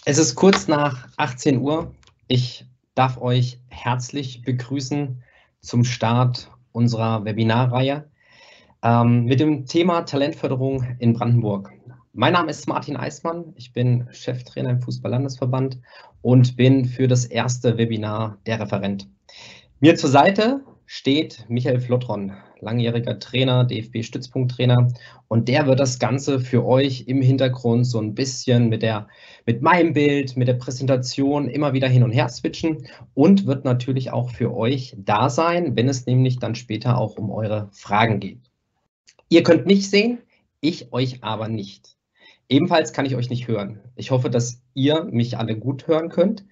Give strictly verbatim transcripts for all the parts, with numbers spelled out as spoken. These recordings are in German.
Es ist kurz nach achtzehn Uhr. Ich darf euch herzlich begrüßen zum Start unserer Webinarreihe ähm, mit dem Thema Talentförderung in Brandenburg. Mein Name ist Martin Eismann, ich bin Cheftrainer im Fußball-Landesverband und bin für das erste Webinar der Referent. Mir zur Seite steht Michael Flottron, langjähriger Trainer, D F B-Stützpunkttrainer, und der wird das Ganze für euch im Hintergrund so ein bisschen mit, der, mit meinem Bild, mit der Präsentation immer wieder hin und her switchen und wird natürlich auch für euch da sein, wenn es nämlich dann später auch um eure Fragen geht. Ihr könnt mich sehen, ich euch aber nicht. Ebenfalls kann ich euch nicht hören. Ich hoffe, dass ihr mich alle gut hören könnt.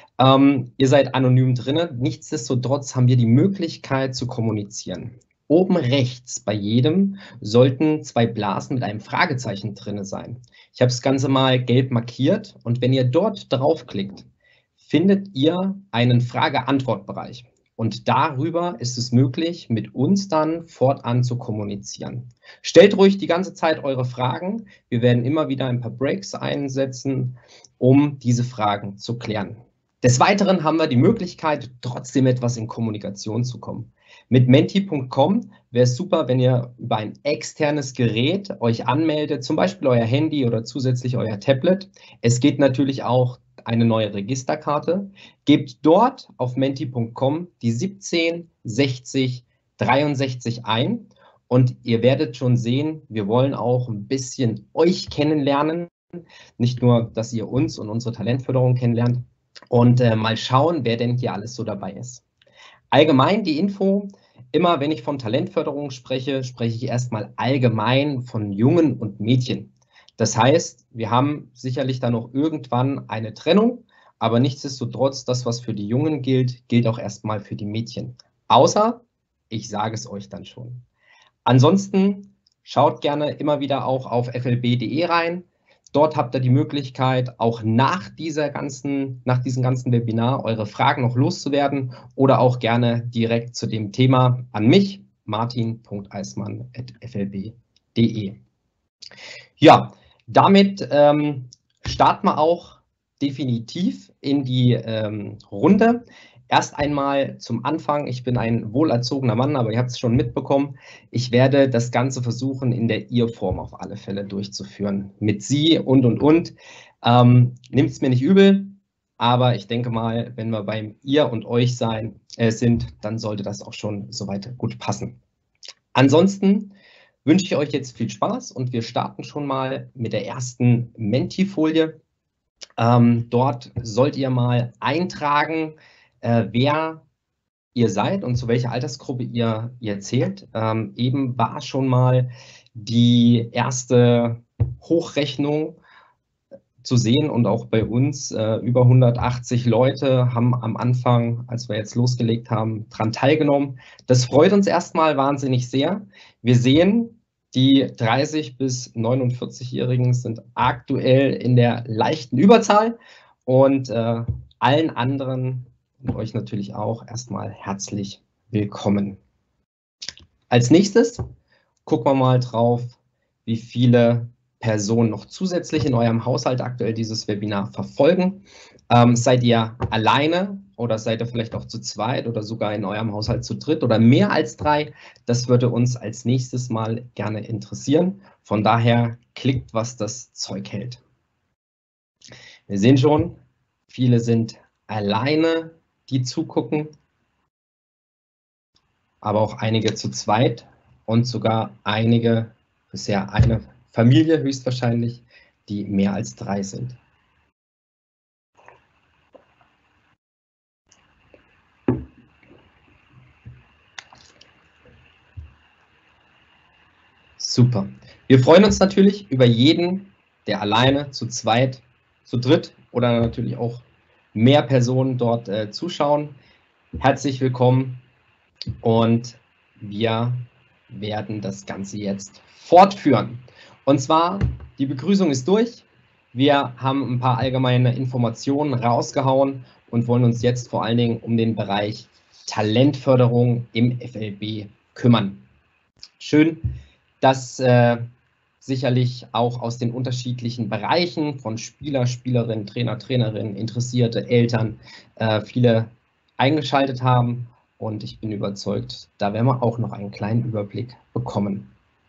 Ähm, ihr seid anonym drin. Nichtsdestotrotz haben wir die Möglichkeit zu kommunizieren. Oben rechts bei jedem sollten zwei Blasen mit einem Fragezeichen drin sein. Ich habe das Ganze mal gelb markiert und wenn ihr dort draufklickt, findet ihr einen Frage-Antwort-Bereich. Und darüber ist es möglich, mit uns dann fortan zu kommunizieren. Stellt ruhig die ganze Zeit eure Fragen. Wir werden immer wieder ein paar Breaks einsetzen, um diese Fragen zu klären. Des Weiteren haben wir die Möglichkeit, trotzdem etwas in Kommunikation zu kommen. Mit menti punkt com wäre es super, wenn ihr über ein externes Gerät euch anmeldet, zum Beispiel euer Handy oder zusätzlich euer Tablet. Es geht natürlich auch eine neue Registerkarte. Gebt dort auf menti punkt com die siebzehn sechzig dreiundsechzig ein und ihr werdet schon sehen, wir wollen auch ein bisschen euch kennenlernen. Nicht nur, dass ihr uns und unsere Talentförderung kennenlernt, und äh, mal schauen, wer denn hier alles so dabei ist. Allgemein die Info, immer wenn ich von Talentförderung spreche, spreche ich erstmal allgemein von Jungen und Mädchen. Das heißt, wir haben sicherlich dann noch irgendwann eine Trennung, aber nichtsdestotrotz, das, was für die Jungen gilt, gilt auch erstmal für die Mädchen. Außer, ich sage es euch dann schon. Ansonsten schaut gerne immer wieder auch auf f l b punkt de rein. Dort habt ihr die Möglichkeit, auch nach, dieser ganzen, nach diesem ganzen Webinar eure Fragen noch loszuwerden oder auch gerne direkt zu dem Thema an mich, martin punkt eismann at f l b punkt de. Ja, damit ähm, starten wir auch definitiv in die ähm, Runde. Erst einmal zum Anfang, ich bin ein wohlerzogener Mann, aber ihr habt es schon mitbekommen, ich werde das Ganze versuchen, in der Ihr-Form auf alle Fälle durchzuführen. Mit Sie und, und, und. Ähm, Nehmt es mir nicht übel, aber ich denke mal, wenn wir beim Ihr und Euch sein, äh, sind, dann sollte das auch schon soweit gut passen. Ansonsten wünsche ich euch jetzt viel Spaß und wir starten schon mal mit der ersten Menti-Folie. Ähm, dort sollt ihr mal eintragen, äh, wer ihr seid und zu welcher Altersgruppe ihr, ihr zählt. Ähm, eben war schon mal die erste Hochrechnung zu sehen und auch bei uns äh, über hundertachtzig Leute haben am Anfang, als wir jetzt losgelegt haben, daran teilgenommen. Das freut uns erstmal wahnsinnig sehr. Wir sehen, die dreißig- bis neunundvierzig-Jährigen sind aktuell in der leichten Überzahl und äh, allen anderen und euch natürlich auch erstmal herzlich willkommen. Als nächstes gucken wir mal drauf, wie viele Personen noch zusätzlich in eurem Haushalt aktuell dieses Webinar verfolgen. Ähm, seid ihr alleine oder seid ihr vielleicht auch zu zweit oder sogar in eurem Haushalt zu dritt oder mehr als drei? Das würde uns als nächstes mal gerne interessieren. Von daher klickt, was das Zeug hält. Wir sehen schon, viele sind alleine, die zugucken, aber auch einige zu zweit und sogar einige, bisher eine Familie höchstwahrscheinlich, die mehr als drei sind. Super. Wir freuen uns natürlich über jeden, der alleine, zu zweit, zu dritt oder natürlich auch mehr Personen dort äh, zuschauen. Herzlich willkommen und wir werden das Ganze jetzt fortführen. Und zwar, die Begrüßung ist durch. Wir haben ein paar allgemeine Informationen rausgehauen und wollen uns jetzt vor allen Dingen um den Bereich Talentförderung im F L B kümmern. Schön, dass äh, sicherlich auch aus den unterschiedlichen Bereichen von Spieler, Spielerinnen, Trainer, Trainerinnen, interessierte Eltern äh, viele eingeschaltet haben. Und ich bin überzeugt, da werden wir auch noch einen kleinen Überblick bekommen.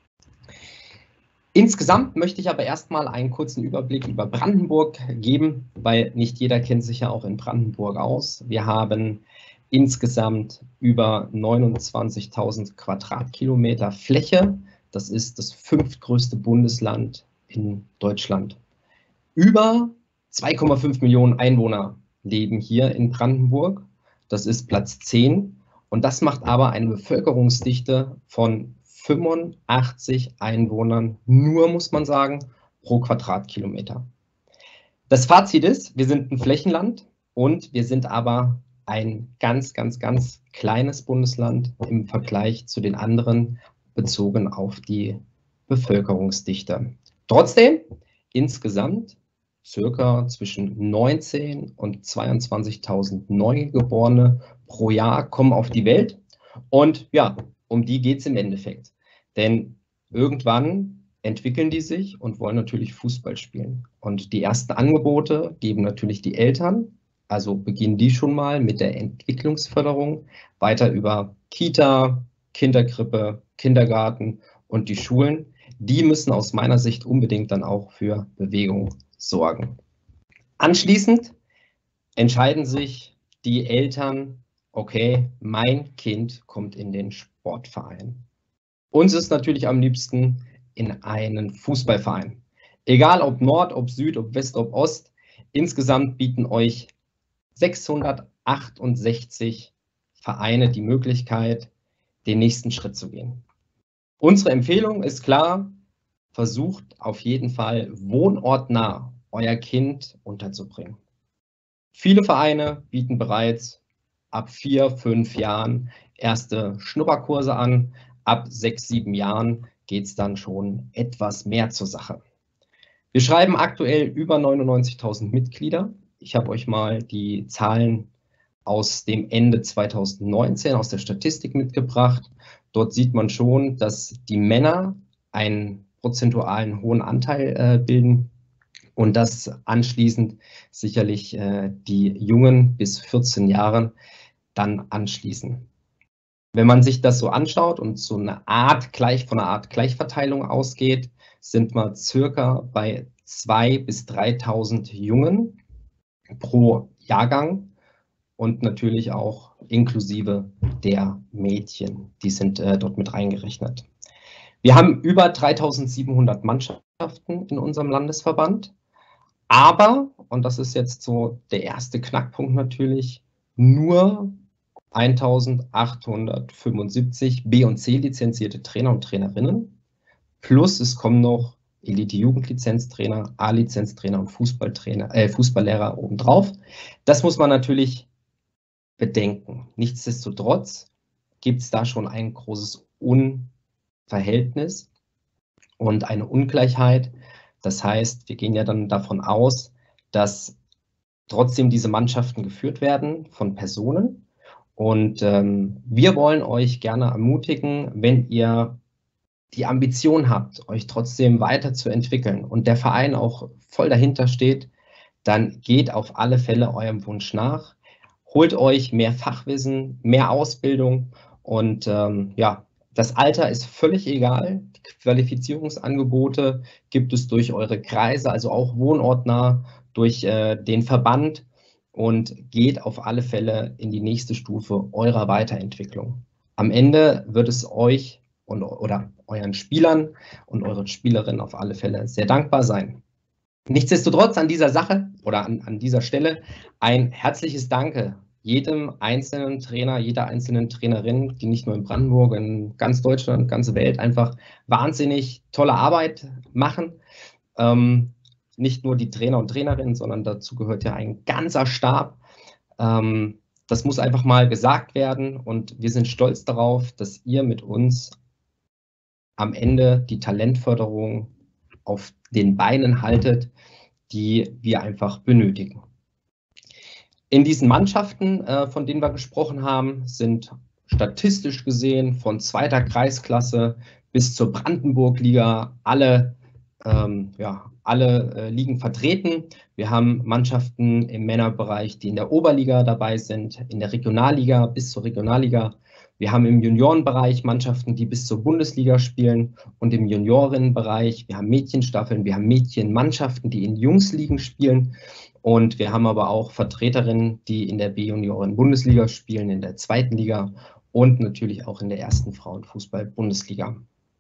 Insgesamt möchte ich aber erstmal einen kurzen Überblick über Brandenburg geben, weil nicht jeder kennt sich ja auch in Brandenburg aus. Wir haben insgesamt über neunundzwanzigtausend Quadratkilometer Fläche. Das ist das fünftgrößte Bundesland in Deutschland. Über zwei Komma fünf Millionen Einwohner leben hier in Brandenburg. Das ist Platz zehn. Und das macht aber eine Bevölkerungsdichte von fünfundachtzig Einwohnern, nur muss man sagen, pro Quadratkilometer. Das Fazit ist, wir sind ein Flächenland und wir sind aber ein ganz, ganz, ganz kleines Bundesland im Vergleich zu den anderen, bezogen auf die Bevölkerungsdichte. Trotzdem, insgesamt circa zwischen neunzehntausend und zweiundzwanzigtausend Neugeborene pro Jahr kommen auf die Welt. Und ja, um die geht es im Endeffekt. Denn irgendwann entwickeln die sich und wollen natürlich Fußball spielen. Und die ersten Angebote geben natürlich die Eltern. Also beginnen die schon mal mit der Entwicklungsförderung, weiter über Kita, Kinderkrippe, Kindergarten und die Schulen. Die müssen aus meiner Sicht unbedingt dann auch für Bewegung sorgen. Anschließend entscheiden sich die Eltern, okay, mein Kind kommt in den Sportverein. Uns ist natürlich am liebsten in einen Fußballverein. Egal ob Nord, ob Süd, ob West, ob Ost. Insgesamt bieten euch sechshundertachtundsechzig Vereine die Möglichkeit, den nächsten Schritt zu gehen. Unsere Empfehlung ist klar, versucht auf jeden Fall wohnortnah euer Kind unterzubringen. Viele Vereine bieten bereits ab vier, fünf Jahren erste Schnupperkurse an. Ab sechs, sieben Jahren geht es dann schon etwas mehr zur Sache. Wir schreiben aktuell über neunundneunzigtausend Mitglieder. Ich habe euch mal die Zahlen aus dem Ende zweitausendneunzehn aus der Statistik mitgebracht. Dort sieht man schon, dass die Männer einen prozentualen hohen Anteil äh, bilden und dass anschließend sicherlich äh, die Jungen bis vierzehn Jahren dann anschließen. Wenn man sich das so anschaut und so eine Art gleich von einer Art Gleichverteilung ausgeht, sind wir circa bei zweitausend bis dreitausend Jungen pro Jahrgang und natürlich auch inklusive der Mädchen, die sind äh, dort mit reingerechnet. Wir haben über dreitausendsiebenhundert Mannschaften in unserem Landesverband, aber, und das ist jetzt so der erste Knackpunkt natürlich, nur eintausendachthundertfünfundsiebzig B- und C-lizenzierte Trainer und Trainerinnen, plus es kommen noch Elite-Jugendlizenztrainer, A-Lizenztrainer und Fußballtrainer, äh, Fußballlehrer obendrauf. Das muss man natürlich bedenken. Nichtsdestotrotz gibt es da schon ein großes Unverhältnis und eine Ungleichheit. Das heißt, wir gehen ja dann davon aus, dass trotzdem diese Mannschaften geführt werden von Personen. Und ähm, wir wollen euch gerne ermutigen, wenn ihr die Ambition habt, euch trotzdem weiterzuentwickeln und der Verein auch voll dahinter steht, dann geht auf alle Fälle eurem Wunsch nach. Holt euch mehr Fachwissen, mehr Ausbildung und ähm, ja, das Alter ist völlig egal. Die Qualifizierungsangebote gibt es durch eure Kreise, also auch wohnortnah, durch äh, den Verband und geht auf alle Fälle in die nächste Stufe eurer Weiterentwicklung. Am Ende wird es euch und, oder euren Spielern und euren Spielerinnen auf alle Fälle sehr dankbar sein. Nichtsdestotrotz an dieser Sache oder an, an dieser Stelle ein herzliches Danke jedem einzelnen Trainer, jeder einzelnen Trainerin, die nicht nur in Brandenburg, in ganz Deutschland, ganze Welt einfach wahnsinnig tolle Arbeit machen. Ähm, nicht nur die Trainer und Trainerinnen, sondern dazu gehört ja ein ganzer Stab. Ähm, das muss einfach mal gesagt werden und wir sind stolz darauf, dass ihr mit uns am Ende die Talentförderung auf den Beinen haltet, die wir einfach benötigen. In diesen Mannschaften, äh, von denen wir gesprochen haben, sind statistisch gesehen von zweiter Kreisklasse bis zur Brandenburg-Liga alle ähm, ja, alle äh, Ligen vertreten. Wir haben Mannschaften im Männerbereich, die in der Oberliga dabei sind, in der Regionalliga bis zur Regionalliga. Wir haben im Juniorenbereich Mannschaften, die bis zur Bundesliga spielen, und im Juniorinnenbereich, wir haben Mädchenstaffeln, wir haben Mädchenmannschaften, die in Jungsligen spielen, und wir haben aber auch Vertreterinnen, die in der B-Junioren-Bundesliga spielen, in der zweiten Liga und natürlich auch in der ersten Frauenfußball-Bundesliga.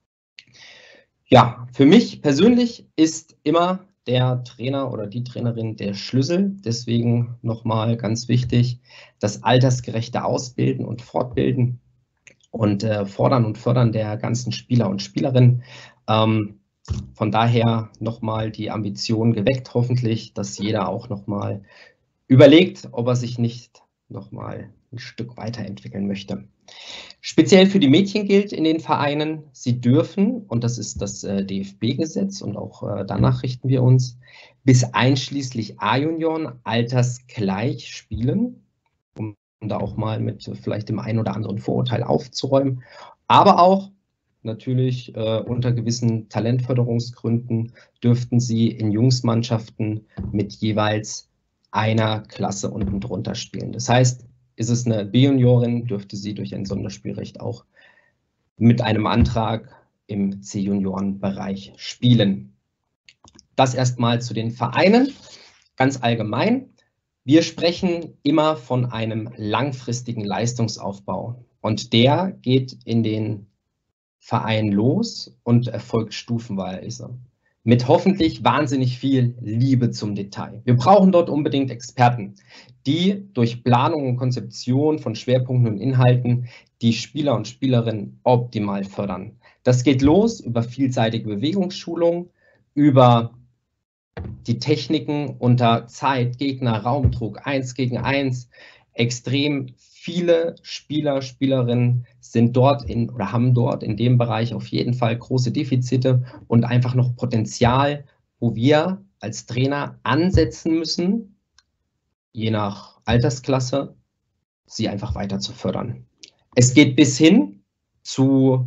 Ja, für mich persönlich ist immer der Trainer oder die Trainerin der Schlüssel. Deswegen nochmal ganz wichtig, das altersgerechte Ausbilden und Fortbilden und äh, Fordern und Fördern der ganzen Spieler und Spielerinnen. Ähm, von daher nochmal die Ambition geweckt, hoffentlich, dass jeder auch nochmal überlegt, ob er sich nicht nochmal ein Stück weiterentwickeln möchte. Speziell für die Mädchen gilt in den Vereinen, sie dürfen, und das ist das äh, D F B-Gesetz und auch äh, danach richten wir uns, bis einschließlich A-Junioren altersgleich spielen, um, um da auch mal mit äh, vielleicht dem einen oder anderen Vorurteil aufzuräumen, aber auch natürlich äh, unter gewissen Talentförderungsgründen dürften sie in Jungsmannschaften mit jeweils einer Klasse unten drunter spielen. Das heißt, ist es eine B-Juniorin, dürfte sie durch ein Sonderspielrecht auch mit einem Antrag im C-Juniorenbereich spielen. Das erstmal zu den Vereinen, ganz allgemein. Wir sprechen immer von einem langfristigen Leistungsaufbau, und der geht in den Vereinen los und erfolgt stufenweise. Mit hoffentlich wahnsinnig viel Liebe zum Detail. Wir brauchen dort unbedingt Experten, die durch Planung und Konzeption von Schwerpunkten und Inhalten die Spieler und Spielerinnen optimal fördern. Das geht los über vielseitige Bewegungsschulung, über die Techniken unter Zeit, Gegner, Raumdruck, eins gegen eins. Extrem viele Spieler, Spielerinnen sind dort in oder haben dort in dem Bereich auf jeden Fall große Defizite und einfach noch Potenzial, wo wir als Trainer ansetzen müssen, je nach Altersklasse, sie einfach weiter zu fördern. Es geht bis hin zu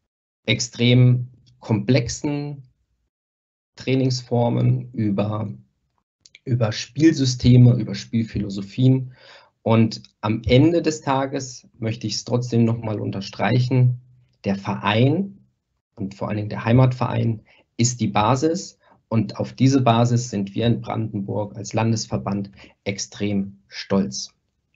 extrem komplexen Trainingsformen, über, über Spielsysteme, über Spielphilosophien. Und am Ende des Tages möchte ich es trotzdem nochmal unterstreichen, der Verein und vor allen Dingen der Heimatverein ist die Basis, und auf diese Basis sind wir in Brandenburg als Landesverband extrem stolz.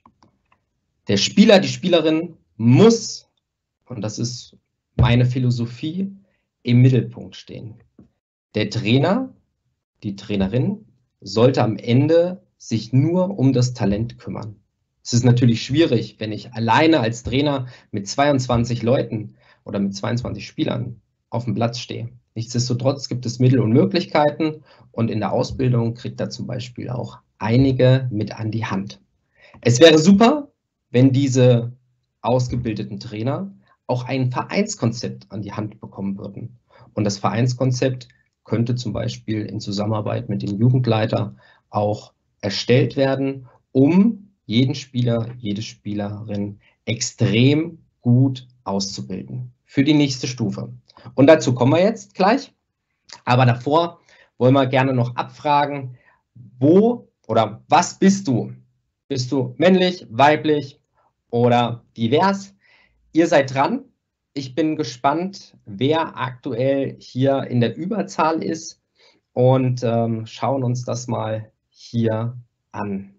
Der Spieler, die Spielerin muss, und das ist meine Philosophie, im Mittelpunkt stehen. Der Trainer, die Trainerin sollte am Ende sich nur um das Talent kümmern. Es ist natürlich schwierig, wenn ich alleine als Trainer mit zweiundzwanzig Leuten oder mit zweiundzwanzig Spielern auf dem Platz stehe. Nichtsdestotrotz gibt es Mittel und Möglichkeiten, und in der Ausbildung kriegt er zum Beispiel auch einige mit an die Hand. Es wäre super, wenn diese ausgebildeten Trainer auch ein Vereinskonzept an die Hand bekommen würden. Und das Vereinskonzept könnte zum Beispiel in Zusammenarbeit mit dem Jugendleiter auch erstellt werden, um jeden Spieler, jede Spielerin extrem gut auszubilden für die nächste Stufe. Und dazu kommen wir jetzt gleich. Aber davor wollen wir gerne noch abfragen, wo oder was bist du? Bist du männlich, weiblich oder divers? Ihr seid dran. Ich bin gespannt, wer aktuell hier in der Überzahl ist, und ähm, schauen uns das mal hier an.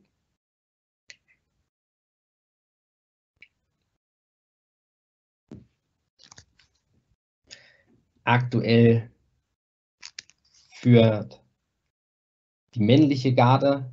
Aktuell führt die männliche Garde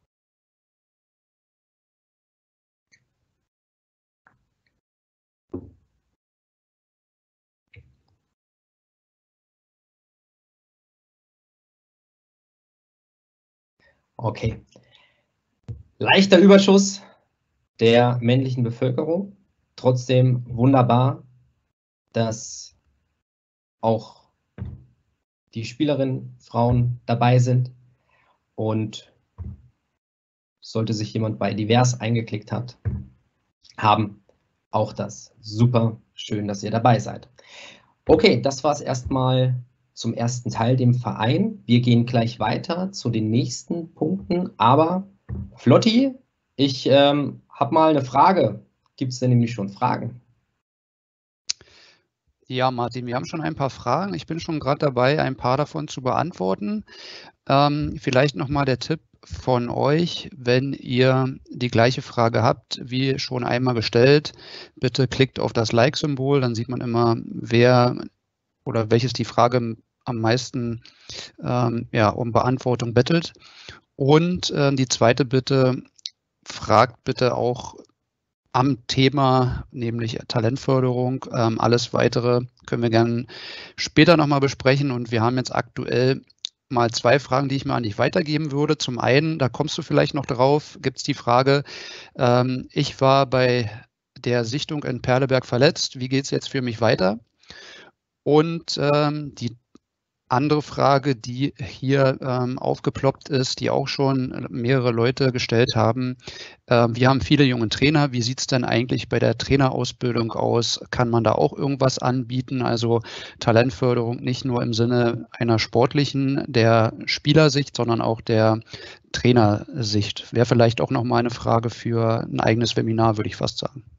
Okay. Leichter Überschuss der männlichen Bevölkerung. Trotzdem wunderbar, dass auch die Spielerinnen, Frauen dabei sind. Und sollte sich jemand bei divers eingeklickt hat, haben, auch das super schön, dass ihr dabei seid. Okay, das war es erstmal zum ersten Teil, dem Verein. Wir gehen gleich weiter zu den nächsten Punkten, aber Flotti, ich ähm, habe mal eine Frage. Gibt es denn nämlich schon Fragen? Ja, Martin, wir haben schon ein paar Fragen. Ich bin schon gerade dabei, ein paar davon zu beantworten. Ähm, vielleicht nochmal der Tipp von euch, wenn ihr die gleiche Frage habt, wie schon einmal gestellt, bitte klickt auf das Like-Symbol, dann sieht man immer, wer oder welches die Frage am meisten ähm, ja, um Beantwortung bettelt. Und äh, die zweite Bitte, fragt bitte auch am Thema, nämlich Talentförderung. Ähm, alles Weitere können wir gerne später nochmal besprechen. Und wir haben jetzt aktuell mal zwei Fragen, die ich mal an dich weitergeben würde. Zum einen, da kommst du vielleicht noch drauf, gibt es die Frage, ähm, ich war bei der Sichtung in Perleberg verletzt. Wie geht es jetzt für mich weiter? Und ähm, die andere Frage, die hier ähm, aufgeploppt ist, die auch schon mehrere Leute gestellt haben. Äh, wir haben viele junge Trainer. Wie sieht es denn eigentlich bei der Trainerausbildung aus? Kann man da auch irgendwas anbieten? Also Talentförderung nicht nur im Sinne einer sportlichen, der Spielersicht, sondern auch der Trainersicht. Wäre vielleicht auch nochmal eine Frage für ein eigenes Webinar, würde ich fast sagen.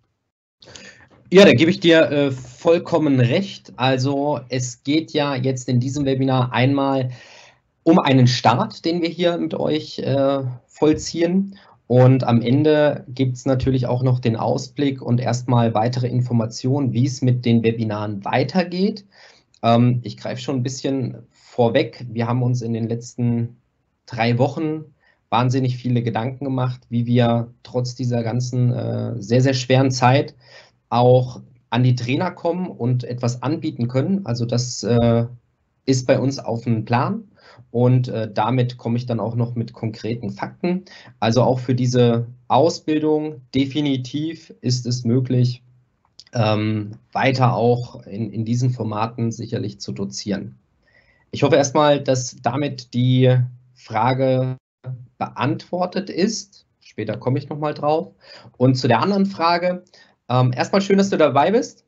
Ja, da gebe ich dir äh, vollkommen recht. Also es geht ja jetzt in diesem Webinar einmal um einen Start, den wir hier mit euch äh, vollziehen. Und am Ende gibt es natürlich auch noch den Ausblick und erstmal weitere Informationen, wie es mit den Webinaren weitergeht. Ähm, ich greife schon ein bisschen vorweg. Wir haben uns in den letzten drei Wochen wahnsinnig viele Gedanken gemacht, wie wir trotz dieser ganzen äh, sehr, sehr schweren Zeit auch an die Trainer kommen und etwas anbieten können. Also das äh, ist bei uns auf dem Plan und äh, damit komme ich dann auch noch mit konkreten Fakten. Also auch für diese Ausbildung definitiv ist es möglich, ähm, weiter auch in, in diesen Formaten sicherlich zu dozieren. Ich hoffe erstmal, dass damit die Frage beantwortet ist. Später komme ich nochmal drauf. Und zu der anderen Frage, ähm, erstmal schön, dass du dabei bist.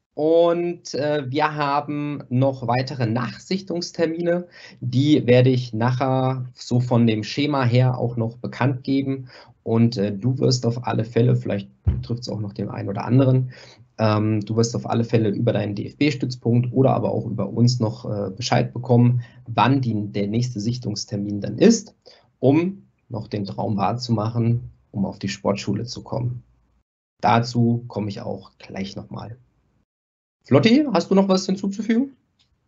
Und äh, wir haben noch weitere Nachsichtungstermine. Die werde ich nachher so von dem Schema her auch noch bekannt geben. Und äh, du wirst auf alle Fälle, vielleicht trifft es auch noch den einen oder anderen, ähm, du wirst auf alle Fälle über deinen D F B-Stützpunkt oder aber auch über uns noch äh, Bescheid bekommen, wann die, der nächste Sichtungstermin dann ist, um noch den Traum wahrzumachen, um auf die Sportschule zu kommen. Dazu komme ich auch gleich nochmal. Flotti, hast du noch was hinzuzufügen?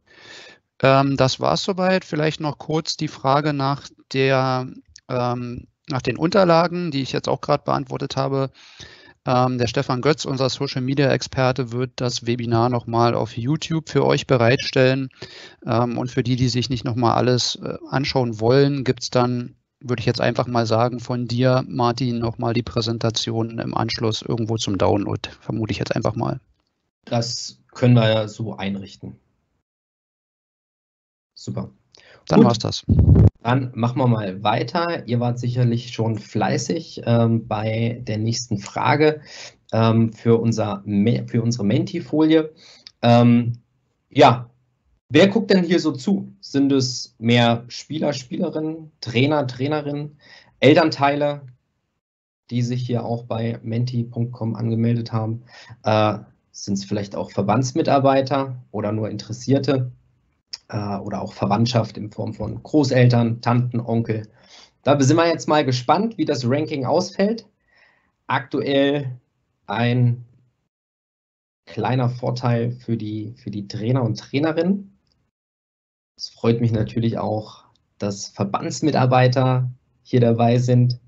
Ähm, das war es soweit. Vielleicht noch kurz die Frage nach der, ähm, nach den Unterlagen, die ich jetzt auch gerade beantwortet habe. Ähm, der Stefan Götz, unser Social-Media-Experte, wird das Webinar nochmal auf YouTube für euch bereitstellen. Ähm, und für die, die sich nicht nochmal alles äh, anschauen wollen, gibt es dann, würde ich jetzt einfach mal sagen, von dir, Martin, nochmal die Präsentation im Anschluss irgendwo zum Download, vermute ich jetzt einfach mal. Das können wir ja so einrichten. Super. Dann war es das. Dann machen wir mal weiter. Ihr wart sicherlich schon fleißig ähm, bei der nächsten Frage ähm, für, unser, für unsere Menti-Folie. Ähm, ja, wer guckt denn hier so zu? Sind es mehr Spieler, Spielerinnen, Trainer, Trainerinnen, Elternteile, die sich hier auch bei menti punkt com angemeldet haben? Äh, sind es vielleicht auch Verbandsmitarbeiter oder nur Interessierte? Oder auch Verwandtschaft in Form von Großeltern, Tanten, Onkel. Da sind wir jetzt mal gespannt, wie das Ranking ausfällt. Aktuell ein kleiner Vorteil für die, für die Trainer und Trainerinnen. Es freut mich natürlich auch, dass Verbandsmitarbeiter hier dabei sind.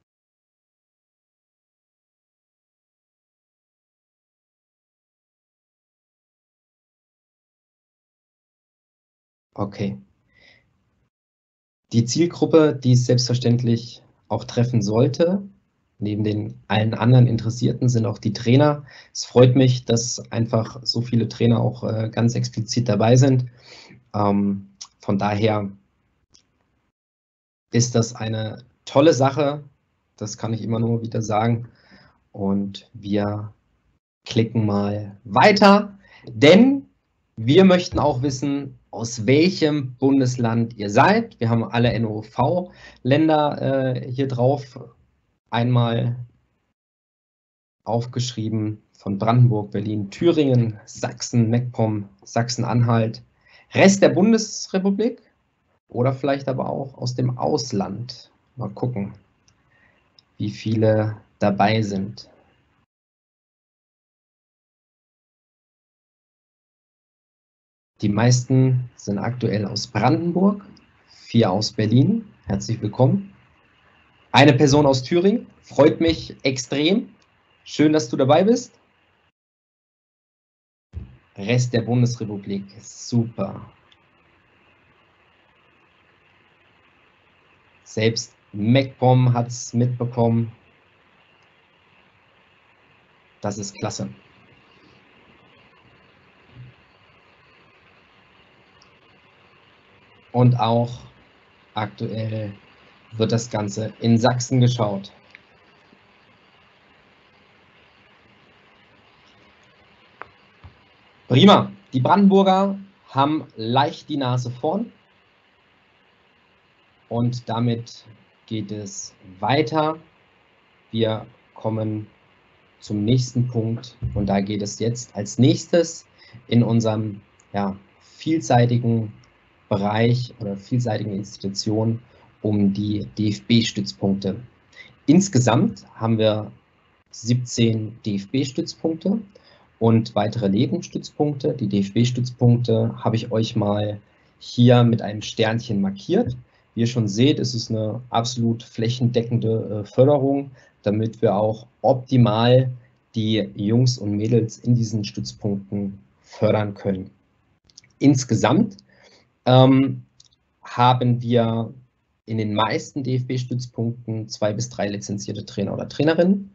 Okay. Die Zielgruppe, die es selbstverständlich auch treffen sollte, neben den allen anderen Interessierten, sind auch die Trainer. Es freut mich, dass einfach so viele Trainer auch äh, ganz explizit dabei sind. Ähm, von daher ist das eine tolle Sache. Das kann ich immer nur wieder sagen. Und wir klicken mal weiter, denn wir möchten auch wissen, aus welchem Bundesland ihr seid. Wir haben alle N O V-Länder äh, hier drauf einmal aufgeschrieben, von Brandenburg, Berlin, Thüringen, Sachsen, MacPom, Sachsen-Anhalt, Rest der Bundesrepublik oder vielleicht aber auch aus dem Ausland. Mal gucken, wie viele dabei sind. Die meisten sind aktuell aus Brandenburg, vier aus Berlin. Herzlich willkommen. Eine Person aus Thüringen, freut mich extrem. Schön, dass du dabei bist. Rest der Bundesrepublik, super. Selbst MacPom hat es mitbekommen. Das ist klasse. Und auch aktuell wird das Ganze in Sachsen geschaut. Prima. Die Brandenburger haben leicht die Nase vorn. Und damit geht es weiter. Wir kommen zum nächsten Punkt. Und da geht es jetzt als nächstes in unserem ja, vielseitigen Bereich oder vielseitigen Institution um die D F B-Stützpunkte. Insgesamt haben wir siebzehn D F B-Stützpunkte und weitere Nebenstützpunkte. Die D F B-Stützpunkte habe ich euch mal hier mit einem Sternchen markiert. Wie ihr schon seht, ist es eine absolut flächendeckende Förderung, damit wir auch optimal die Jungs und Mädels in diesen Stützpunkten fördern können. Insgesamt ähm, haben wir in den meisten D F B-Stützpunkten zwei bis drei lizenzierte Trainer oder Trainerinnen.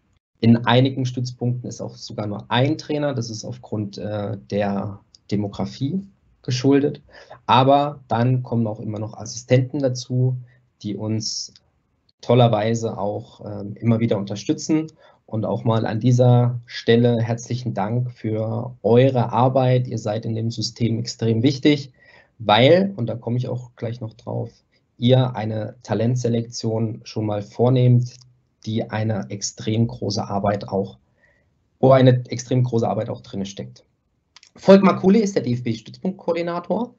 In einigen Stützpunkten ist auch sogar nur ein Trainer, das ist aufgrund äh, der Demografie geschuldet. Aber dann kommen auch immer noch Assistenten dazu, die uns tollerweise auch äh, immer wieder unterstützen. Und auch mal an dieser Stelle herzlichen Dank für eure Arbeit. Ihr seid in dem System extrem wichtig, weil, und da komme ich auch gleich noch drauf, ihr eine Talentselektion schon mal vornehmt, die eine extrem große Arbeit auch, wo eine extrem große Arbeit auch drin steckt. Volkmar Kuhle ist der D F B-Stützpunktkoordinator.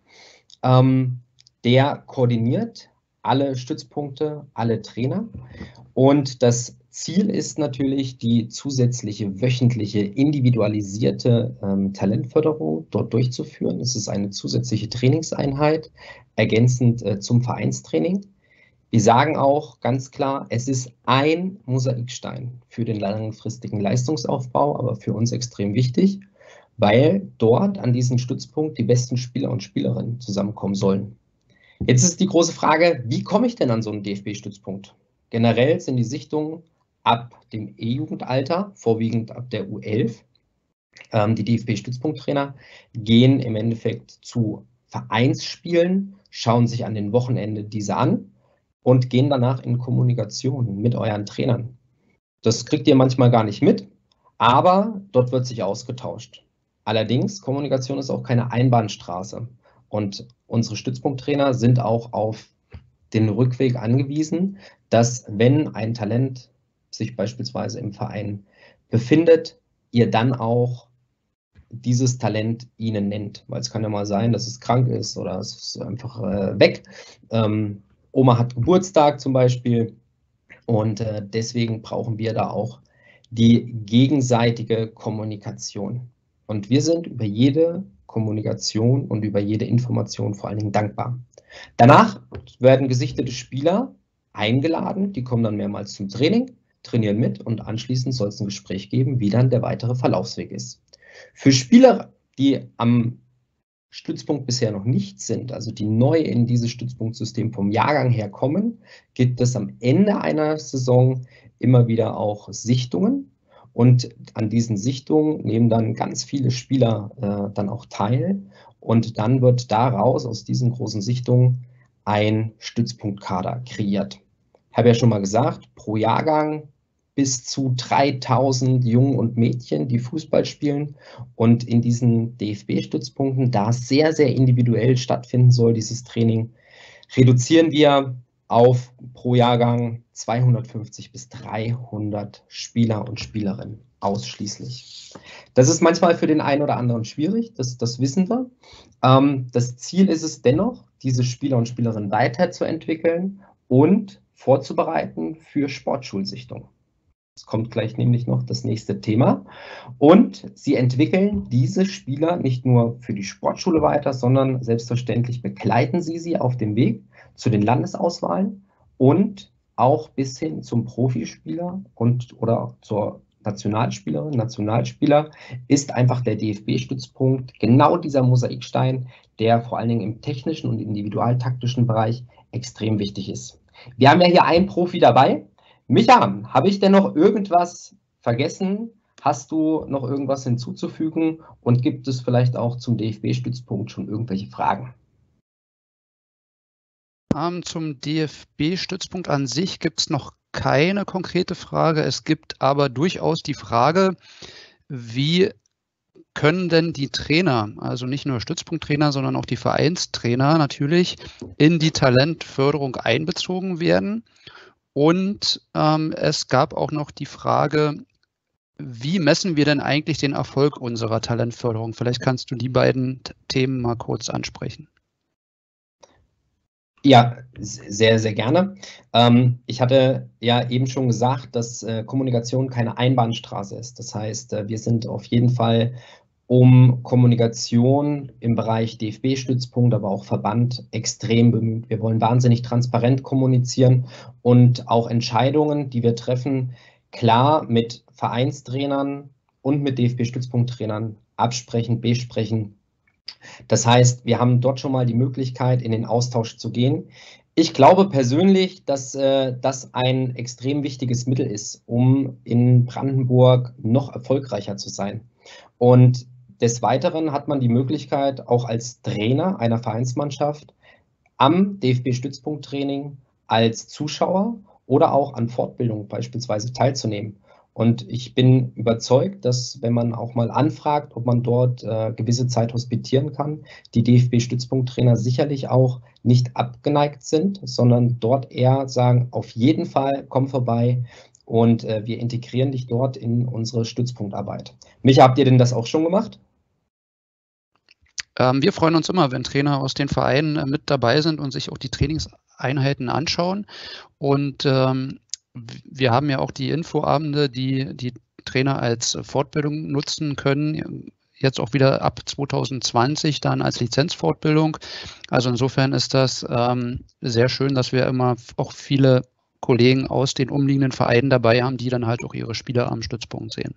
Ähm, der koordiniert alle Stützpunkte, alle Trainer. Und das Ziel ist natürlich die zusätzliche wöchentliche individualisierte ähm, Talentförderung dort durchzuführen. Es ist eine zusätzliche Trainingseinheit, ergänzend äh, zum Vereinstraining. Wir sagen auch ganz klar, es ist ein Mosaikstein für den langfristigen Leistungsaufbau, aber für uns extrem wichtig, weil dort an diesem Stützpunkt die besten Spieler und Spielerinnen zusammenkommen sollen. Jetzt ist die große Frage, wie komme ich denn an so einen D F B-Stützpunkt? Generell sind die Sichtungen ab dem E-Jugendalter, vorwiegend ab der U elf. Ähm, die D F B-Stützpunkttrainer gehen im Endeffekt zu Vereinsspielen, schauen sich an den Wochenenden diese an und gehen danach in Kommunikation mit euren Trainern. Das kriegt ihr manchmal gar nicht mit, aber dort wird sich ausgetauscht. Allerdings, Kommunikation ist auch keine Einbahnstraße und unsere Stützpunkttrainer sind auch auf den Rückweg angewiesen, dass wenn ein Talent sich beispielsweise im Verein befindet, ihr dann auch dieses Talent ihnen nennt, weil es kann ja mal sein, dass es krank ist oder es ist einfach äh, weg. Ähm, Oma hat Geburtstag zum Beispiel und äh, deswegen brauchen wir da auch die gegenseitige Kommunikation. Und wir sind über jede Kommunikation und über jede Information vor allen Dingen dankbar. Danach werden gesichtete Spieler eingeladen, die kommen dann mehrmals zum Training, trainieren mit und anschließend soll es ein Gespräch geben, wie dann der weitere Verlaufsweg ist. Für Spieler, die am Stützpunkt bisher noch nicht sind, also die neu in dieses Stützpunktsystem vom Jahrgang her kommen, gibt es am Ende einer Saison immer wieder auch Sichtungen. Und an diesen Sichtungen nehmen dann ganz viele Spieler äh, dann auch teil. Und dann wird daraus, aus diesen großen Sichtungen, ein Stützpunktkader kreiert. Ich habe ja schon mal gesagt, pro Jahrgang bis zu dreitausend Jungen und Mädchen, die Fußball spielen. Und in diesen D F B-Stützpunkten, da es sehr, sehr individuell stattfinden soll, dieses Training, reduzieren wir auf pro Jahrgang zweihundertfünfzig bis dreihundert Spieler und Spielerinnen ausschließlich. Das ist manchmal für den einen oder anderen schwierig, das, das wissen wir. Ähm, das Ziel ist es dennoch, diese Spieler und Spielerinnen weiterzuentwickeln und vorzubereiten für Sportschulsichtung. Es kommt gleich nämlich noch das nächste Thema. Und sie entwickeln diese Spieler nicht nur für die Sportschule weiter, sondern selbstverständlich begleiten sie sie auf dem Weg zu den Landesauswahlen und auch bis hin zum Profispieler und oder zur Nationalspielerin, Nationalspieler ist einfach der D F B-Stützpunkt genau dieser Mosaikstein, der vor allen Dingen im technischen und individualtaktischen Bereich extrem wichtig ist. Wir haben ja hier einen Profi dabei. Micha, habe ich denn noch irgendwas vergessen? Hast du noch irgendwas hinzuzufügen? Und gibt es vielleicht auch zum D F B-Stützpunkt schon irgendwelche Fragen? Ähm, zum D F B-Stützpunkt an sich gibt es noch keine konkrete Frage. Es gibt aber durchaus die Frage, wie können denn die Trainer, also nicht nur Stützpunkttrainer, sondern auch die Vereinstrainer natürlich in die Talentförderung einbezogen werden? Und ähm, es gab auch noch die Frage, wie messen wir denn eigentlich den Erfolg unserer Talentförderung? Vielleicht kannst du die beiden Themen mal kurz ansprechen. Ja, sehr, sehr gerne. Ähm, ich hatte ja eben schon gesagt, dass äh, Kommunikation keine Einbahnstraße ist. Das heißt, äh, wir sind auf jeden Fall um Kommunikation im Bereich D F B-Stützpunkt, aber auch Verband extrem bemüht. Wir wollen wahnsinnig transparent kommunizieren und auch Entscheidungen, die wir treffen, klar mit Vereinstrainern und mit D F B-Stützpunkttrainern absprechen, besprechen. Das heißt, wir haben dort schon mal die Möglichkeit, in den Austausch zu gehen. Ich glaube persönlich, dass äh, das ein extrem wichtiges Mittel ist, um in Brandenburg noch erfolgreicher zu sein. Und des Weiteren hat man die Möglichkeit, auch als Trainer einer Vereinsmannschaft am D F B-Stützpunkttraining als Zuschauer oder auch an Fortbildung beispielsweise teilzunehmen. Und ich bin überzeugt, dass wenn man auch mal anfragt, ob man dort äh, gewisse Zeit hospitieren kann, die D F B-Stützpunkttrainer sicherlich auch nicht abgeneigt sind, sondern dort eher sagen, auf jeden Fall komm vorbei und äh, wir integrieren dich dort in unsere Stützpunktarbeit. Micha, habt ihr denn das auch schon gemacht? Ähm, wir freuen uns immer, wenn Trainer aus den Vereinen äh, mit dabei sind und sich auch die Trainingseinheiten anschauen. Und ähm, wir haben ja auch die Infoabende, die die Trainer als Fortbildung nutzen können. Jetzt auch wieder ab zwanzig zwanzig dann als Lizenzfortbildung. Also insofern ist das ähm, sehr schön, dass wir immer auch viele Kollegen aus den umliegenden Vereinen dabei haben, die dann halt auch ihre Spieler am Stützpunkt sehen.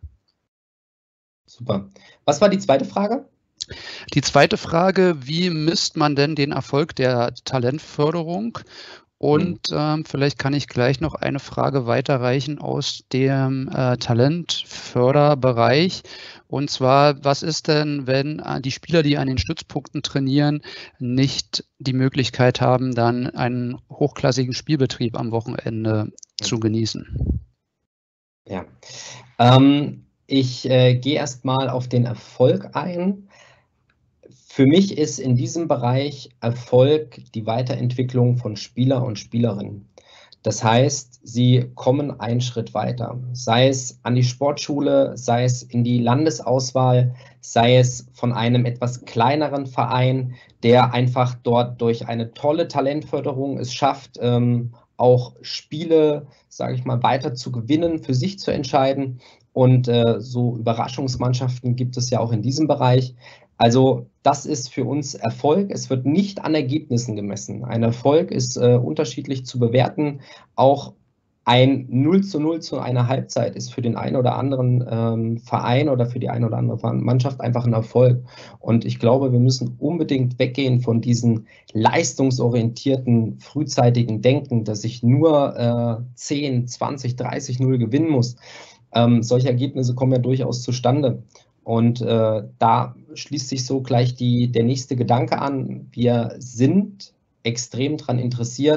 Super. Was war die zweite Frage? Die zweite Frage, wie misst man denn den Erfolg der Talentförderung? Und ähm, vielleicht kann ich gleich noch eine Frage weiterreichen aus dem äh, Talentförderbereich. Und zwar, was ist denn, wenn äh, die Spieler, die an den Stützpunkten trainieren, nicht die Möglichkeit haben, dann einen hochklassigen Spielbetrieb am Wochenende mhm. zu genießen? Ja, ähm, ich äh, gehe erst mal auf den Erfolg ein. Für mich ist in diesem Bereich Erfolg die Weiterentwicklung von Spieler und Spielerinnen. Das heißt, sie kommen einen Schritt weiter, sei es an die Sportschule, sei es in die Landesauswahl, sei es von einem etwas kleineren Verein, der einfach dort durch eine tolle Talentförderung es schafft, ähm, auch Spiele, sage ich mal, weiter zu gewinnen, für sich zu entscheiden. Und äh, so Überraschungsmannschaften gibt es ja auch in diesem Bereich. Also das ist für uns Erfolg. Es wird nicht an Ergebnissen gemessen. Ein Erfolg ist äh, unterschiedlich zu bewerten. Auch ein null zu null zu einer Halbzeit ist für den einen oder anderen ähm, Verein oder für die eine oder andere Mannschaft einfach ein Erfolg. Und ich glaube, wir müssen unbedingt weggehen von diesem leistungsorientierten, frühzeitigen Denken, dass ich nur äh, zehn, zwanzig, dreißig null gewinnen muss. Ähm, solche Ergebnisse kommen ja durchaus zustande. Und äh, da schließt sich so gleich die, der nächste Gedanke an. Wir sind extrem daran interessiert,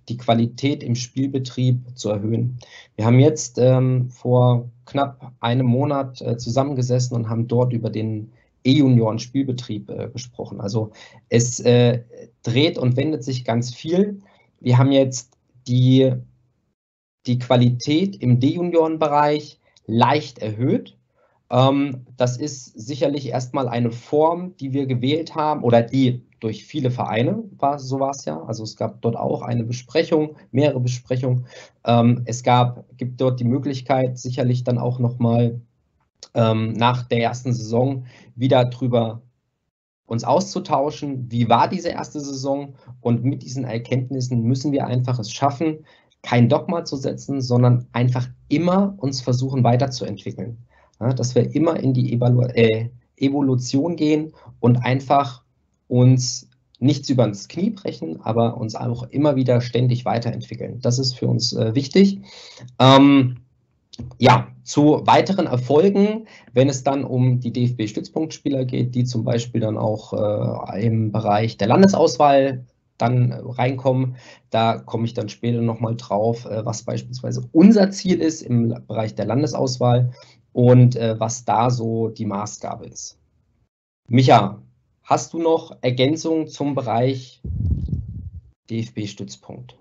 die Qualität im Spielbetrieb zu erhöhen. Wir haben jetzt ähm, vor knapp einem Monat äh, zusammengesessen und haben dort über den E-Junioren-Spielbetrieb äh, gesprochen. Also es äh, dreht und wendet sich ganz viel. Wir haben jetzt die, die Qualität im D-Junioren-Bereich leicht erhöht. Ähm, das ist sicherlich erstmal eine Form, die wir gewählt haben oder die durch viele Vereine war, so war es ja. Also es gab dort auch eine Besprechung, mehrere Besprechungen. Ähm, es gab, gibt dort die Möglichkeit, sicherlich dann auch nochmal ähm, nach der ersten Saison wieder drüber uns auszutauschen. Wie war diese erste Saison? Und mit diesen Erkenntnissen müssen wir einfach es schaffen, kein Dogma zu setzen, sondern einfach immer uns versuchen weiterzuentwickeln. Ja, dass wir immer in die Evalu äh, Evolution gehen und einfach uns nichts über das Knie brechen, aber uns auch immer wieder ständig weiterentwickeln. Das ist für uns äh, wichtig. Ähm, ja, zu weiteren Erfolgen, wenn es dann um die D F B-Stützpunktspieler geht, die zum Beispiel dann auch äh, im Bereich der Landesauswahl dann reinkommen. Da komme ich dann später nochmal drauf, äh, was beispielsweise unser Ziel ist im Bereich der Landesauswahl und äh, was da so die Maßgabe ist. Micha, hast du noch Ergänzungen zum Bereich D F B-Stützpunkt?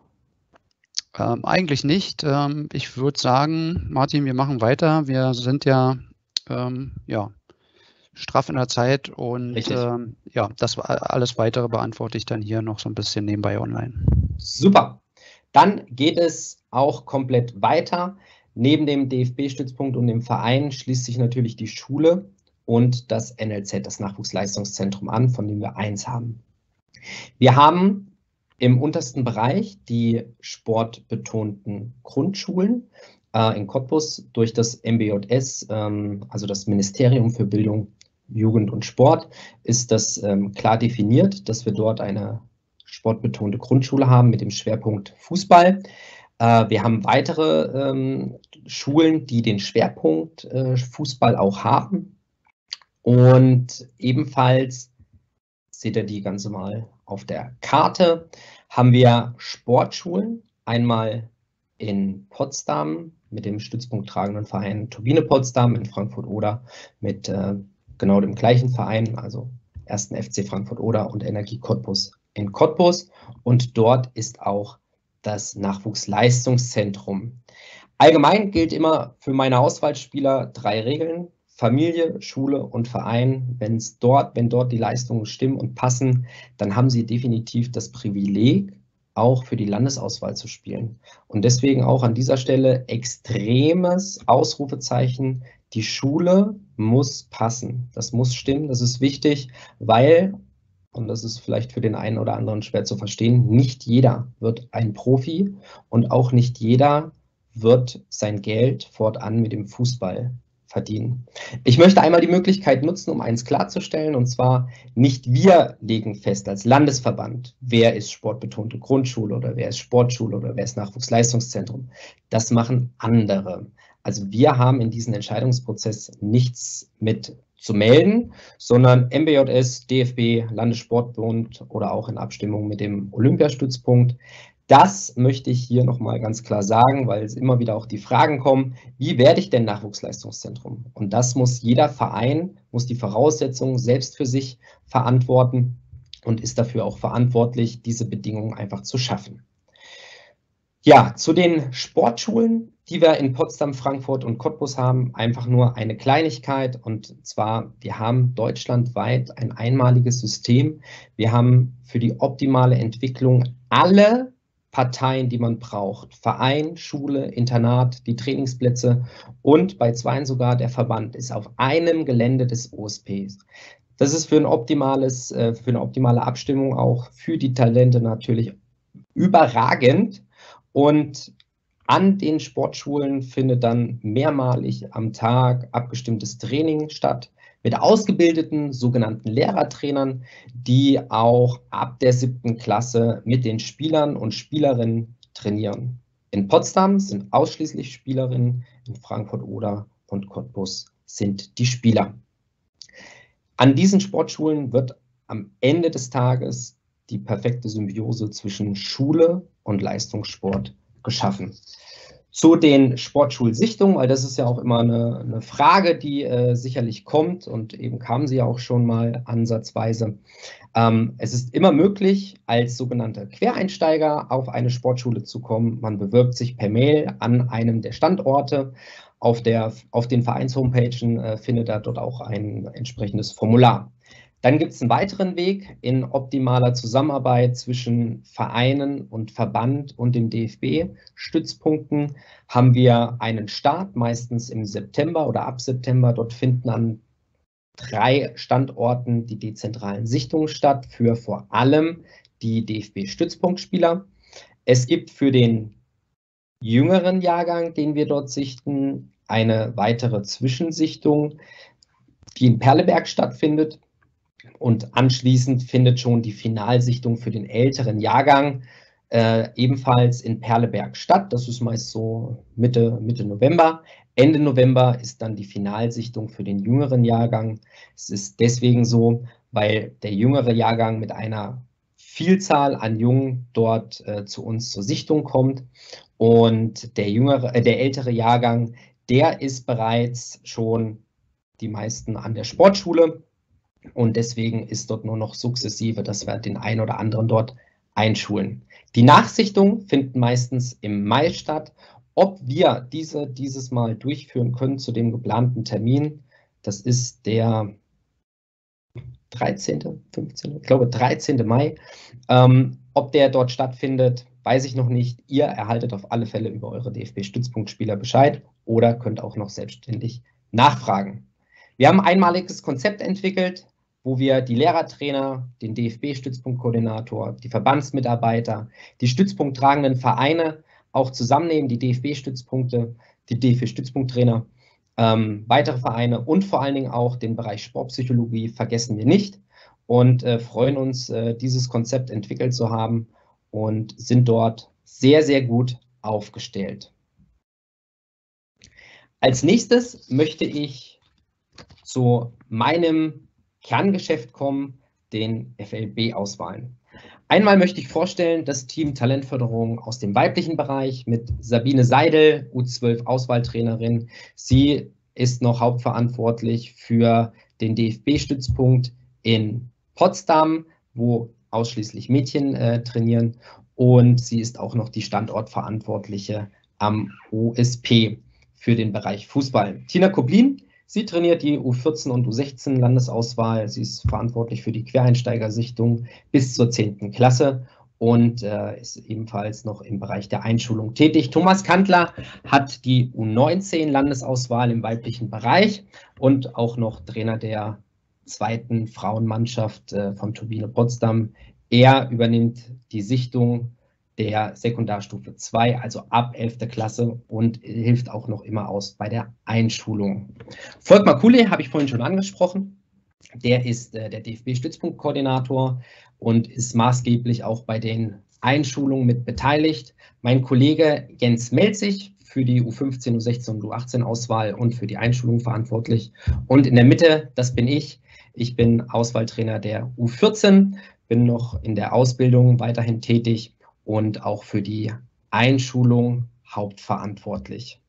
Ähm, eigentlich nicht. Ähm, ich würde sagen, Martin, wir machen weiter. Wir sind ja, ähm, ja straff in der Zeit und ähm, ja, das alles Weitere beantworte ich dann hier noch so ein bisschen nebenbei online. Super. Dann geht es auch komplett weiter. Neben dem D F B-Stützpunkt und dem Verein schließt sich natürlich die Schule und das N L Z, das Nachwuchsleistungszentrum, an, von dem wir eins haben. Wir haben im untersten Bereich die sportbetonten Grundschulen äh, in Cottbus durch das M B J S, ähm, also das Ministerium für Bildung, Jugend und Sport, ist das ähm, klar definiert, dass wir dort eine sportbetonte Grundschule haben mit dem Schwerpunkt Fußball. Äh, wir haben weitere ähm, Schulen, die den Schwerpunkt äh, Fußball auch haben. Und ebenfalls, seht ihr die ganze mal auf der Karte, haben wir Sportschulen, einmal in Potsdam mit dem stützpunkttragenden Verein Turbine Potsdam, in Frankfurt-Oder mit äh, genau dem gleichen Verein, also ersten F C Frankfurt-Oder und Energie Cottbus in Cottbus. Und dort ist auch das Nachwuchsleistungszentrum. Allgemein gilt immer für meine Auswahlspieler drei Regeln: Familie, Schule und Verein. Wenn es dort, wenn dort die Leistungen stimmen und passen, dann haben sie definitiv das Privileg, auch für die Landesauswahl zu spielen. Und deswegen auch an dieser Stelle extremes Ausrufezeichen: Die Schule muss passen. Das muss stimmen, das ist wichtig, weil, und das ist vielleicht für den einen oder anderen schwer zu verstehen, nicht jeder wird ein Profi und auch nicht jeder wird sein Geld fortan mit dem Fußball verdienen. Ich möchte einmal die Möglichkeit nutzen, um eins klarzustellen, und zwar: Nicht wir legen fest als Landesverband, wer ist sportbetonte Grundschule oder wer ist Sportschule oder wer ist Nachwuchsleistungszentrum. Das machen andere. Also wir haben in diesem Entscheidungsprozess nichts mit zu melden, sondern M B J S, D F B, Landessportbund oder auch in Abstimmung mit dem Olympiastützpunkt. Das möchte ich hier nochmal ganz klar sagen, weil es immer wieder auch die Fragen kommen: Wie werde ich denn Nachwuchsleistungszentrum? Und das muss jeder Verein, muss die Voraussetzungen selbst für sich verantworten und ist dafür auch verantwortlich, diese Bedingungen einfach zu schaffen. Ja, zu den Sportschulen, die wir in Potsdam, Frankfurt und Cottbus haben, einfach nur eine Kleinigkeit, und zwar: Wir haben deutschlandweit ein einmaliges System. Wir haben für die optimale Entwicklung alle Parteien, die man braucht: Verein, Schule, Internat, die Trainingsplätze und bei zweien sogar der Verband ist auf einem Gelände des O S Ps. Das ist für ein optimales, für eine optimale Abstimmung auch für die Talente natürlich überragend. Und an den Sportschulen findet dann mehrmalig am Tag abgestimmtes Training statt mit ausgebildeten sogenannten Lehrertrainern, die auch ab der siebten Klasse mit den Spielern und Spielerinnen trainieren. In Potsdam sind ausschließlich Spielerinnen, in Frankfurt-Oder und Cottbus sind die Spieler. An diesen Sportschulen wird am Ende des Tages die perfekte Symbiose zwischen Schule und Leistungssport geschaffen. Zu den Sportschulsichtungen, weil das ist ja auch immer eine, eine Frage, die äh, sicherlich kommt und eben kam sie ja auch schon mal ansatzweise. Ähm, es ist immer möglich, als sogenannter Quereinsteiger auf eine Sportschule zu kommen. Man bewirbt sich per Mail an einem der Standorte. Auf, der, auf den Vereins-Homepagen äh, findet er dort auch ein entsprechendes Formular. Dann gibt es einen weiteren Weg in optimaler Zusammenarbeit zwischen Vereinen und Verband und dem D F B-Stützpunkten. Haben wir einen Start, meistens im September oder ab September. Dort finden an drei Standorten die dezentralen Sichtungen statt, für vor allem die D F B-Stützpunktspieler. Es gibt für den jüngeren Jahrgang, den wir dort sichten, eine weitere Zwischensichtung, die in Perleberg stattfindet. Und anschließend findet schon die Finalsichtung für den älteren Jahrgang äh, ebenfalls in Perleberg statt. Das ist meist so Mitte, Mitte November. Ende November ist dann die Finalsichtung für den jüngeren Jahrgang. Es ist deswegen so, weil der jüngere Jahrgang mit einer Vielzahl an Jungen dort äh, zu uns zur Sichtung kommt. Und der, jüngere, äh, der ältere Jahrgang, der ist bereits schon die meisten an der Sportschule. Und deswegen ist dort nur noch sukzessive, dass wir den einen oder anderen dort einschulen. Die Nachsichtungen finden meistens im Mai statt. Ob wir diese dieses Mal durchführen können zu dem geplanten Termin, das ist der dreizehnte, fünfzehnte, ich glaube dreizehnte Mai. Ähm, ob der dort stattfindet, weiß ich noch nicht. Ihr erhaltet auf alle Fälle über eure D F B-Stützpunktspieler Bescheid oder könnt auch noch selbstständig nachfragen. Wir haben ein einmaliges Konzept entwickelt, wo wir die Lehrertrainer, den D F B-Stützpunktkoordinator, die Verbandsmitarbeiter, die stützpunkttragenden Vereine auch zusammennehmen, die D F B-Stützpunkte, die D F B-Stützpunkttrainer, ähm, weitere Vereine und vor allen Dingen auch den Bereich Sportpsychologie vergessen wir nicht und äh, freuen uns, äh, dieses Konzept entwickelt zu haben und sind dort sehr, sehr gut aufgestellt. Als nächstes möchte ich zu meinem Kerngeschäft kommen, den F L B-Auswahlen. Einmal möchte ich vorstellen, das Team Talentförderung aus dem weiblichen Bereich mit Sabine Seidel, U zwölf Auswahltrainerin. Sie ist noch hauptverantwortlich für den D F B-Stützpunkt in Potsdam, wo ausschließlich Mädchen äh, trainieren. Und sie ist auch noch die Standortverantwortliche am O S P für den Bereich Fußball. Tina Koblin, sie trainiert die U vierzehn und U sechzehn Landesauswahl. Sie ist verantwortlich für die Quereinsteigersichtung bis zur zehnten Klasse und äh, ist ebenfalls noch im Bereich der Einschulung tätig. Thomas Kantler hat die U neunzehn Landesauswahl im weiblichen Bereich und auch noch Trainer der zweiten Frauenmannschaft äh, von Turbine Potsdam. Er übernimmt die Sichtung der Sekundarstufe zwei, also ab elfter Klasse und hilft auch noch immer aus bei der Einschulung. Volkmar Kuhle habe ich vorhin schon angesprochen. Der ist äh, der D F B-Stützpunktkoordinator und ist maßgeblich auch bei den Einschulungen mit beteiligt. Mein Kollege Jens Melzig für die U fünfzehn, U sechzehn und U achtzehn Auswahl und für die Einschulung verantwortlich. Und in der Mitte, das bin ich. Ich bin Auswahltrainer der U vierzehn, bin noch in der Ausbildung weiterhin tätig und auch für die Einschulung hauptverantwortlich.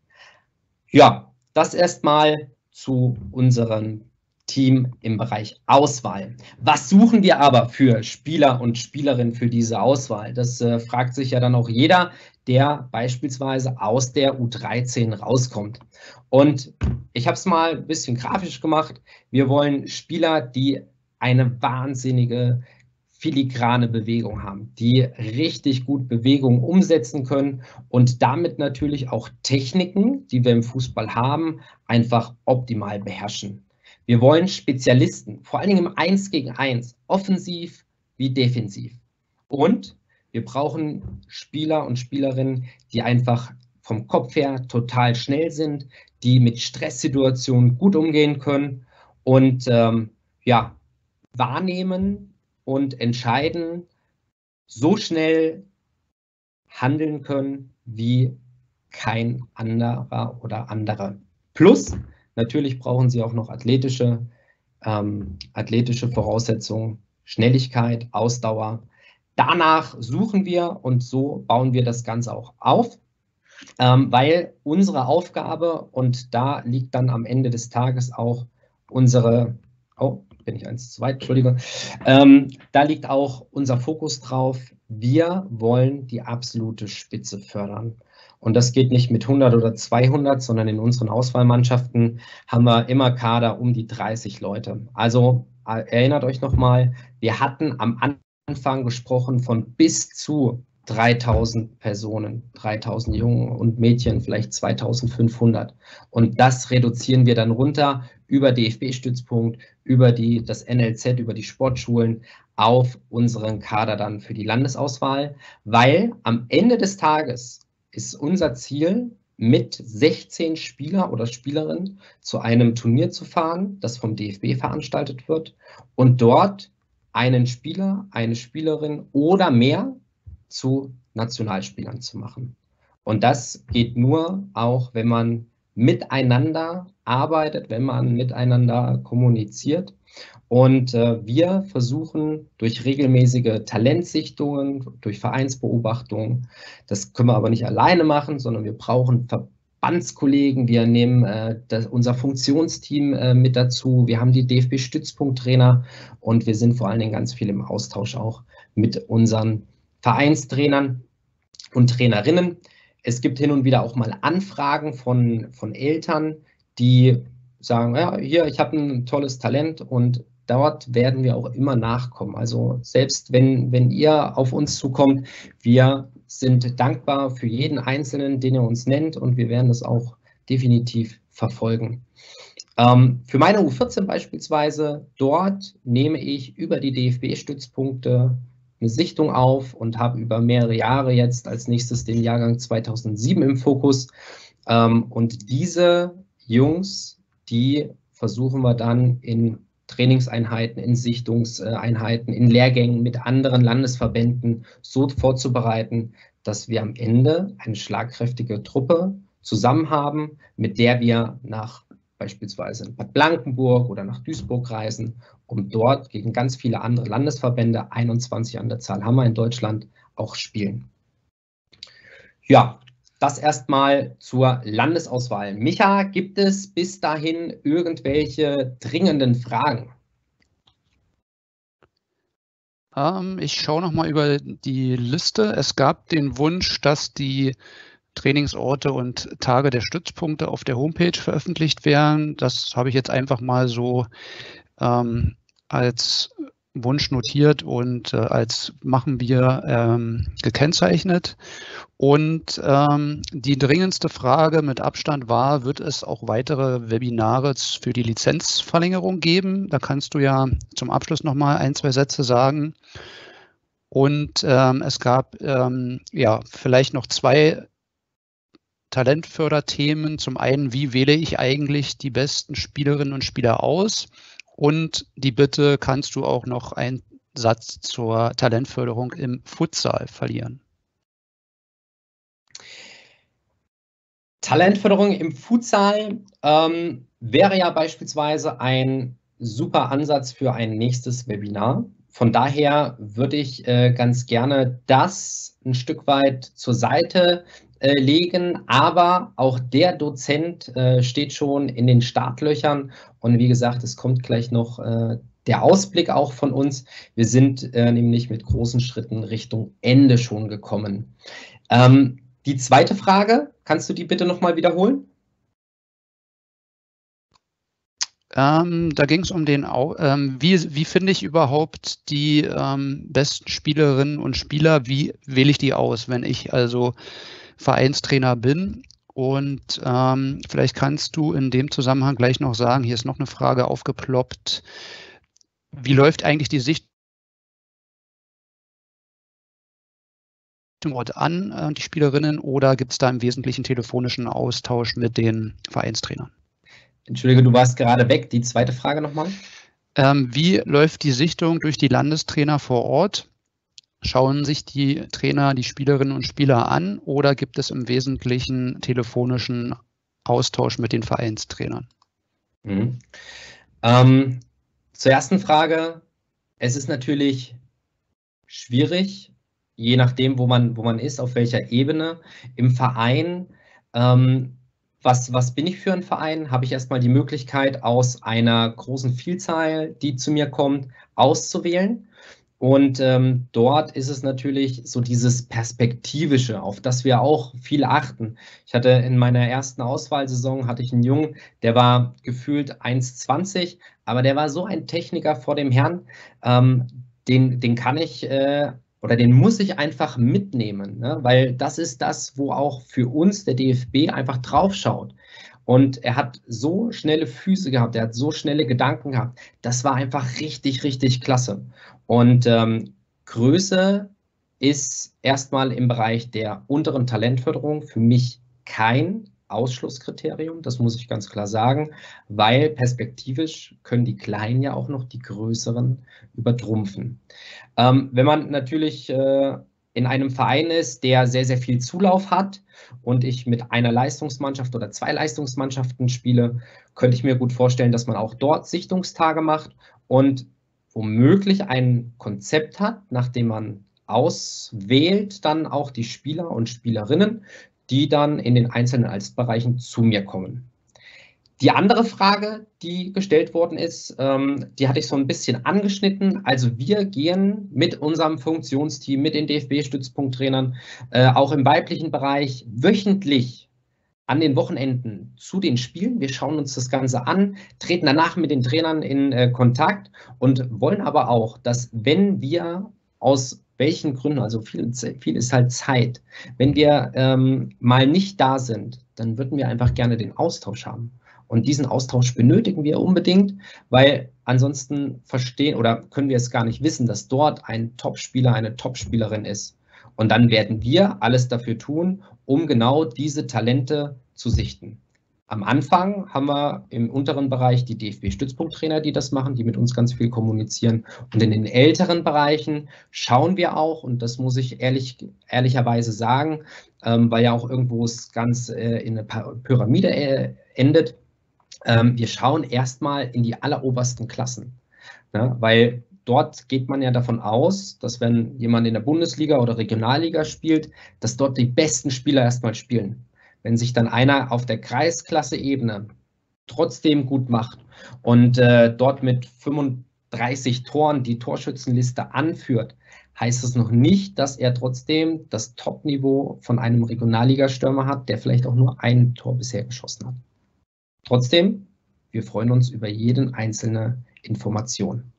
Ja, das erstmal zu unserem Team im Bereich Auswahl. Was suchen wir aber für Spieler und Spielerinnen für diese Auswahl? Das äh, fragt sich ja dann auch jeder, der beispielsweise aus der U dreizehn rauskommt. Und ich habe es mal ein bisschen grafisch gemacht. Wir wollen Spieler, die eine wahnsinnige filigrane Bewegung haben, die richtig gut Bewegung umsetzen können und damit natürlich auch Techniken, die wir im Fußball haben, einfach optimal beherrschen. Wir wollen Spezialisten, vor allen Dingen im eins gegen eins, offensiv wie defensiv. Und wir brauchen Spieler und Spielerinnen, die einfach vom Kopf her total schnell sind, die mit Stresssituationen gut umgehen können und ähm, ja, wahrnehmen und entscheiden, so schnell handeln können wie kein anderer oder andere. Plus, natürlich brauchen sie auch noch athletische, ähm, athletische Voraussetzungen, Schnelligkeit, Ausdauer. danach suchen wir und so bauen wir das Ganze auch auf, ähm, weil unsere Aufgabe, und da liegt dann am Ende des Tages auch unsere, oh, bin ich eins zu weit, Entschuldigung, ähm, da liegt auch unser Fokus drauf, wir wollen die absolute Spitze fördern. Und das geht nicht mit hundert oder zweihundert, sondern in unseren Auswahlmannschaften haben wir immer Kader um die dreißig Leute. Also erinnert euch nochmal, wir hatten am Anfang gesprochen von bis zu dreitausend Personen, dreitausend Jungen und Mädchen, vielleicht zweitausendfünfhundert. Und das reduzieren wir dann runter über D F B-Stützpunkt, über die, das N L Z, über die Sportschulen auf unseren Kader dann für die Landesauswahl, weil am Ende des Tages ist unser Ziel, mit sechzehn Spieler oder Spielerinnen zu einem Turnier zu fahren, das vom D F B veranstaltet wird und dort einen Spieler, eine Spielerin oder mehr zu Nationalspielern zu machen. Und das geht nur auch, wenn man miteinander arbeitet, wenn man miteinander kommuniziert. Und äh, wir versuchen durch regelmäßige Talentsichtungen, durch Vereinsbeobachtungen, das können wir aber nicht alleine machen, sondern wir brauchen Verbandskollegen, wir nehmen äh, das, unser Funktionsteam äh, mit dazu, wir haben die D F B-Stützpunkttrainer und wir sind vor allen Dingen ganz viel im Austausch auch mit unseren Vereinstrainern und Trainerinnen. Es gibt hin und wieder auch mal Anfragen von, von Eltern, die sagen, ja, hier, ich habe ein tolles Talent und dort werden wir auch immer nachkommen. Also selbst wenn, wenn ihr auf uns zukommt, wir sind dankbar für jeden Einzelnen, den ihr uns nennt und wir werden das auch definitiv verfolgen. Ähm, für meine U vierzehn beispielsweise, dort nehme ich über die D F B-Stützpunkte eine Sichtung auf und habe über mehrere Jahre jetzt als nächstes den Jahrgang zweitausendsieben im Fokus. Ähm, und diese Jungs, die versuchen wir dann in Trainingseinheiten, in Sichtungseinheiten, in Lehrgängen mit anderen Landesverbänden so vorzubereiten, dass wir am Ende eine schlagkräftige Truppe zusammen haben, mit der wir nach beispielsweise in Bad Blankenburg oder nach Duisburg reisen, um dort gegen ganz viele andere Landesverbände, einundzwanzig an der Zahl haben wir in Deutschland, auch spielen. Ja, das erstmal zur Landesauswahl. Micha, gibt es bis dahin irgendwelche dringenden Fragen? Ähm, ich schaue noch mal über die Liste. Es gab den Wunsch, dass die Trainingsorte und Tage der Stützpunkte auf der Homepage veröffentlicht werden. Das habe ich jetzt einfach mal so ähm, als Wunsch notiert und äh, als machen wir ähm, gekennzeichnet. Und ähm, die dringendste Frage mit Abstand war, wird es auch weitere Webinare für die Lizenzverlängerung geben? Da kannst du ja zum Abschluss noch mal ein, zwei Sätze sagen. Und ähm, es gab ähm, ja vielleicht noch zwei Talentförderthemen. Zum einen, wie wähle ich eigentlich die besten Spielerinnen und Spieler aus? Und die Bitte, kannst du auch noch einen Satz zur Talentförderung im Futsal verlieren? Talentförderung im Futsal ähm, wäre ja beispielsweise ein super Ansatz für ein nächstes Webinar. Von daher würde ich äh, ganz gerne das ein Stück weit zur Seite äh, legen, aber auch der Dozent äh, steht schon in den Startlöchern und wie gesagt, es kommt gleich noch äh, der Ausblick auch von uns. Wir sind äh, nämlich mit großen Schritten Richtung Ende schon gekommen. Ähm, die zweite Frage, kannst du die bitte nochmal wiederholen? Ähm, da ging es um den, ähm, wie, wie finde ich überhaupt die ähm, besten Spielerinnen und Spieler, wie wähle ich die aus, wenn ich also Vereinstrainer bin? Und ähm, vielleicht kannst du in dem Zusammenhang gleich noch sagen, hier ist noch eine Frage aufgeploppt, wie läuft eigentlich die Sicht an, äh, die Spielerinnen, oder gibt es da im Wesentlichen telefonischen Austausch mit den Vereinstrainern? Entschuldige, du warst gerade weg. Die zweite Frage nochmal. Ähm, wie läuft die Sichtung durch die Landestrainer vor Ort? Schauen sich die Trainer die Spielerinnen und Spieler an oder gibt es im Wesentlichen telefonischen Austausch mit den Vereinstrainern? Mhm. Ähm, zur ersten Frage. Es ist natürlich schwierig, je nachdem, wo man, wo man ist, auf welcher Ebene. Im Verein, ähm, was, was bin ich für ein Verein? Habe ich erstmal die Möglichkeit, aus einer großen Vielzahl, die zu mir kommt, auszuwählen. Und ähm, dort ist es natürlich so dieses Perspektivische, auf das wir auch viel achten. Ich hatte in meiner ersten Auswahlsaison, hatte ich einen Jungen, der war gefühlt eins zwanzig, aber der war so ein Techniker vor dem Herrn, ähm, den, den kann ich äh, oder den muss ich einfach mitnehmen, ne? Weil das ist das, wo auch für uns der D F B einfach drauf schaut. Und er hat so schnelle Füße gehabt, er hat so schnelle Gedanken gehabt. Das war einfach richtig, richtig klasse. Und ähm, Größe ist erstmal im Bereich der unteren Talentförderung für mich kein Ausschlusskriterium, das muss ich ganz klar sagen, weil perspektivisch können die Kleinen ja auch noch die Größeren übertrumpfen. Ähm, wenn man natürlich äh, in einem Verein ist, der sehr, sehr viel Zulauf hat und ich mit einer Leistungsmannschaft oder zwei Leistungsmannschaften spiele, könnte ich mir gut vorstellen, dass man auch dort Sichtungstage macht und womöglich ein Konzept hat, nachdem man auswählt, dann auch die Spieler und Spielerinnen, die dann in den einzelnen Altersbereichen zu mir kommen. Die andere Frage, die gestellt worden ist, ähm, die hatte ich so ein bisschen angeschnitten. Also wir gehen mit unserem Funktionsteam, mit den D F B-Stützpunkttrainern, äh, auch im weiblichen Bereich wöchentlich an den Wochenenden zu den Spielen. Wir schauen uns das Ganze an, treten danach mit den Trainern in äh, Kontakt und wollen aber auch, dass wenn wir aus welchen Gründen, also viel, viel ist halt Zeit, wenn wir ähm, mal nicht da sind, dann würden wir einfach gerne den Austausch haben. Und diesen Austausch benötigen wir unbedingt, weil ansonsten verstehen oder können wir es gar nicht wissen, dass dort ein Topspieler, eine Topspielerin ist. Und dann werden wir alles dafür tun, um genau diese Talente zu sichten. Am Anfang haben wir im unteren Bereich die D F B-Stützpunkttrainer, die das machen, die mit uns ganz viel kommunizieren. Und in den älteren Bereichen schauen wir auch, und das muss ich ehrlich, ehrlicherweise sagen, ähm, weil ja auch irgendwo es ganz äh, in eine Pyramide äh, endet, ähm, wir schauen erstmal in die allerobersten Klassen, ne? Weil dort geht man ja davon aus, dass wenn jemand in der Bundesliga oder Regionalliga spielt, dass dort die besten Spieler erstmal spielen. Wenn sich dann einer auf der Kreisklasse-Ebene trotzdem gut macht und äh, dort mit fünfunddreißig Toren die Torschützenliste anführt, heißt es noch nicht, dass er trotzdem das Top-Niveau von einem Regionalligastürmer hat, der vielleicht auch nur ein Tor bisher geschossen hat. Trotzdem, wir freuen uns über jede einzelne Information.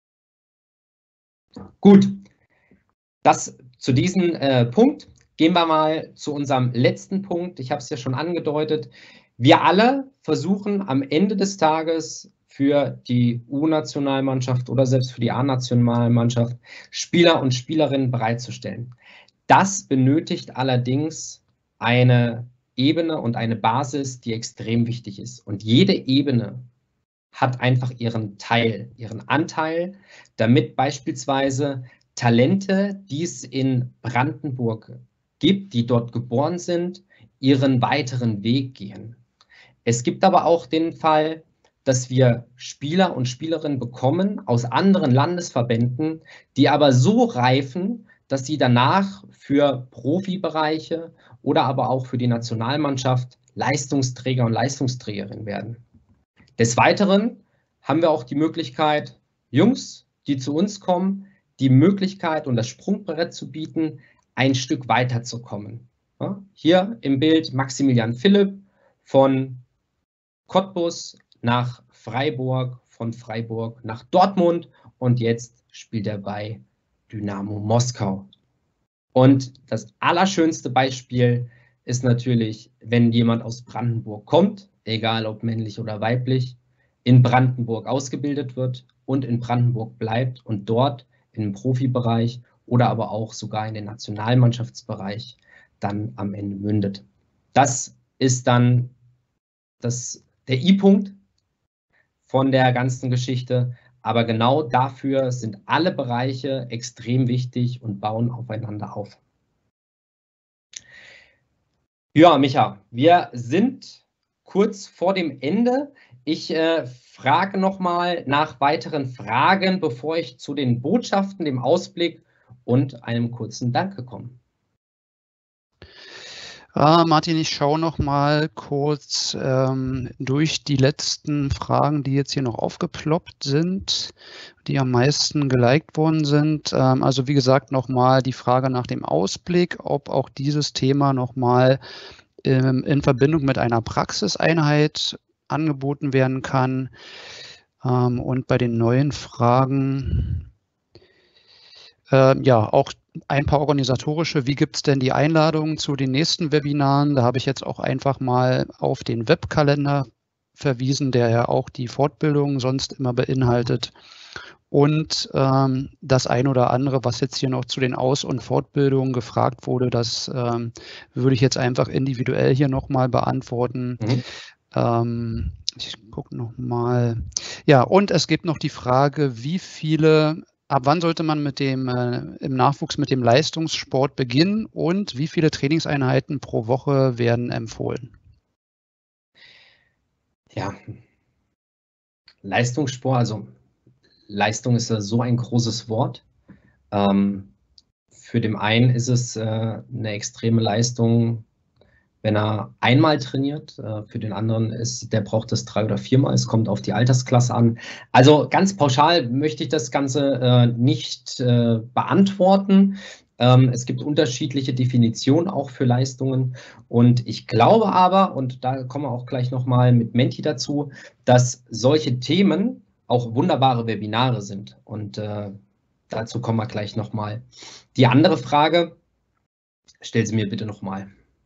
Gut, das zu diesem äh, Punkt. Gehen wir mal zu unserem letzten Punkt. Ich habe es ja schon angedeutet. Wir alle versuchen am Ende des Tages für die U-Nationalmannschaft oder selbst für die A-Nationalmannschaft Spieler und Spielerinnen bereitzustellen. Das benötigt allerdings eine Ebene und eine Basis, die extrem wichtig ist. Und jede Ebene hat einfach ihren Teil, ihren Anteil, damit beispielsweise Talente, die es in Brandenburg gibt, die dort geboren sind, ihren weiteren Weg gehen. Es gibt aber auch den Fall, dass wir Spieler und Spielerinnen bekommen aus anderen Landesverbänden, die aber so reifen, dass sie danach für Profibereiche oder aber auch für die Nationalmannschaft Leistungsträger und Leistungsträgerin werden. Des Weiteren haben wir auch die Möglichkeit, Jungs, die zu uns kommen, die Möglichkeit und das Sprungbrett zu bieten, ein Stück weiterzukommen. Ja, hier im Bild Maximilian Philipp von Cottbus nach Freiburg, von Freiburg nach Dortmund und jetzt spielt er bei Dynamo Moskau. Und das allerschönste Beispiel ist natürlich, wenn jemand aus Brandenburg kommt, egal ob männlich oder weiblich, in Brandenburg ausgebildet wird und in Brandenburg bleibt und dort im Profibereich oder aber auch sogar in den Nationalmannschaftsbereich dann am Ende mündet. Das ist dann das, der I-Punkt von der ganzen Geschichte. Aber genau dafür sind alle Bereiche extrem wichtig und bauen aufeinander auf. Ja, Micha, wir sind kurz vor dem Ende. Ich äh, frage nochmal nach weiteren Fragen, bevor ich zu den Botschaften, dem Ausblick und einem kurzen Danke kommen. Uh, Martin, ich schaue noch mal kurz ähm, durch die letzten Fragen, die jetzt hier noch aufgeploppt sind, die am meisten geliked worden sind. Ähm, also wie gesagt, noch mal die Frage nach dem Ausblick, ob auch dieses Thema noch mal ähm, in Verbindung mit einer Praxiseinheit angeboten werden kann. Ähm, und bei den neuen Fragen, äh, ja, auch ein paar organisatorische, wie gibt es denn die Einladungen zu den nächsten Webinaren? Da habe ich jetzt auch einfach mal auf den Webkalender verwiesen, der ja auch die Fortbildung sonst immer beinhaltet. Und ähm, das ein oder andere, was jetzt hier noch zu den Aus- und Fortbildungen gefragt wurde, das ähm, würde ich jetzt einfach individuell hier nochmal beantworten. Mhm. Ähm, ich gucke nochmal. Ja, und es gibt noch die Frage, wie viele Ab wann sollte man mit dem, äh, im Nachwuchs mit dem Leistungssport beginnen und wie viele Trainingseinheiten pro Woche werden empfohlen? Ja, Leistungssport, also Leistung ist ja so ein großes Wort. Ähm, für den einen ist es äh, eine extreme Leistung, wenn er einmal trainiert. Äh, für den anderen ist, der braucht das drei oder viermal. Es kommt auf die Altersklasse an. Also ganz pauschal möchte ich das Ganze äh, nicht äh, beantworten. Ähm, es gibt unterschiedliche Definitionen auch für Leistungen. Und ich glaube aber, und da kommen wir auch gleich nochmal mit Menti dazu, dass solche Themen auch wunderbare Webinare sind. Und äh, dazu kommen wir gleich nochmal. Die andere Frage, stell sie mir bitte nochmal.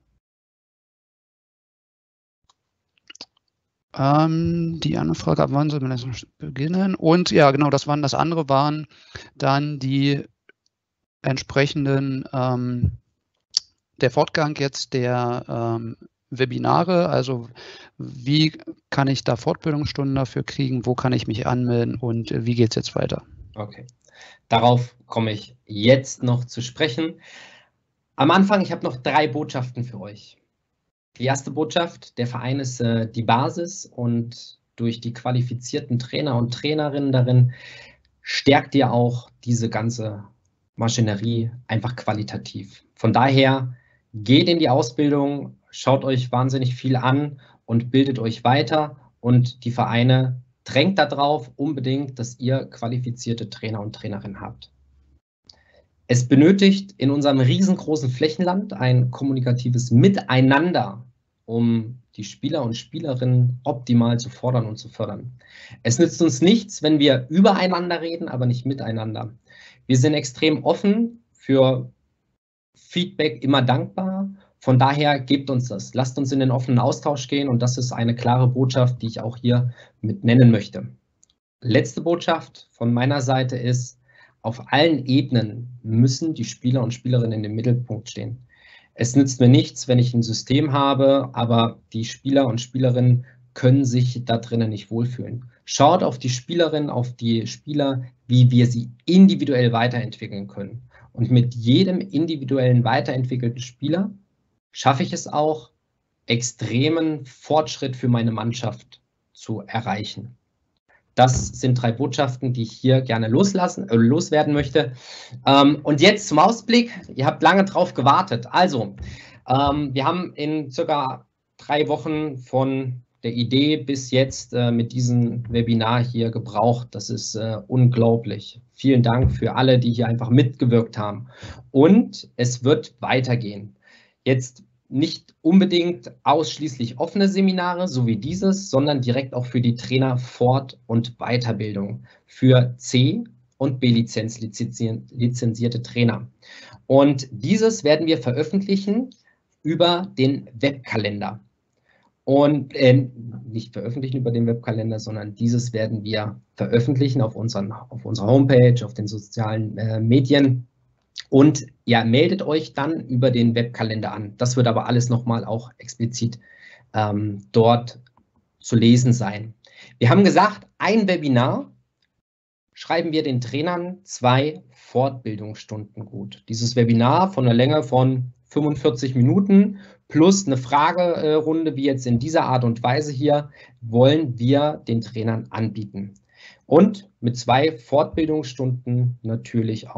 Ähm, die andere Frage, ab wann soll man das beginnen? Und ja, genau, das waren das andere waren dann die entsprechenden, ähm, der Fortgang jetzt der ähm, Webinare, also wie kann ich da Fortbildungsstunden dafür kriegen, wo kann ich mich anmelden und wie geht es jetzt weiter? Okay, darauf komme ich jetzt noch zu sprechen. Am Anfang, ich habe noch drei Botschaften für euch. Die erste Botschaft, der Verein ist äh, die Basis und durch die qualifizierten Trainer und Trainerinnen darin stärkt ihr auch diese ganze Maschinerie einfach qualitativ. Von daher geht in die Ausbildung, schaut euch wahnsinnig viel an und bildet euch weiter und die Vereine drängt darauf unbedingt, dass ihr qualifizierte Trainer und Trainerinnen habt. Es benötigt in unserem riesengroßen Flächenland ein kommunikatives Miteinander, um die Spieler und Spielerinnen optimal zu fordern und zu fördern. Es nützt uns nichts, wenn wir übereinander reden, aber nicht miteinander. Wir sind extrem offen für Feedback, immer dankbar. Von daher gebt uns das. Lasst uns in den offenen Austausch gehen und das ist eine klare Botschaft, die ich auch hier mit nennen möchte. Letzte Botschaft von meiner Seite ist, auf allen Ebenen müssen die Spieler und Spielerinnen im Mittelpunkt stehen. Es nützt mir nichts, wenn ich ein System habe, aber die Spieler und Spielerinnen können sich da drinnen nicht wohlfühlen. Schaut auf die Spielerinnen, auf die Spieler, wie wir sie individuell weiterentwickeln können. Und mit jedem individuellen weiterentwickelten Spieler schaffe ich es auch, extremen Fortschritt für meine Mannschaft zu erreichen. Das sind drei Botschaften, die ich hier gerne loslassen, äh, loswerden möchte. Ähm, und jetzt zum Ausblick. Ihr habt lange drauf gewartet. Also, ähm, wir haben in circa drei Wochen von der Idee bis jetzt äh, mit diesem Webinar hier gebraucht. Das ist äh, unglaublich. Vielen Dank für alle, die hier einfach mitgewirkt haben. Und es wird weitergehen. Jetzt nicht unbedingt ausschließlich offene Seminare, so wie dieses, sondern direkt auch für die Trainer Fort- und Weiterbildung für C- und B-Lizenz lizenzierte Trainer. Und dieses werden wir veröffentlichen über den Webkalender. Und äh, nicht veröffentlichen über den Webkalender, sondern dieses werden wir veröffentlichen auf, unseren, auf unserer Homepage, auf den sozialen äh, Medien. Und ja, meldet euch dann über den Webkalender an. Das wird aber alles nochmal auch explizit ähm, dort zu lesen sein. Wir haben gesagt, ein Webinar schreiben wir den Trainern zwei Fortbildungsstunden gut. Dieses Webinar von einer Länge von fünfundvierzig Minuten plus eine Fragerunde, wie jetzt in dieser Art und Weise hier, wollen wir den Trainern anbieten. Und mit zwei Fortbildungsstunden natürlich auch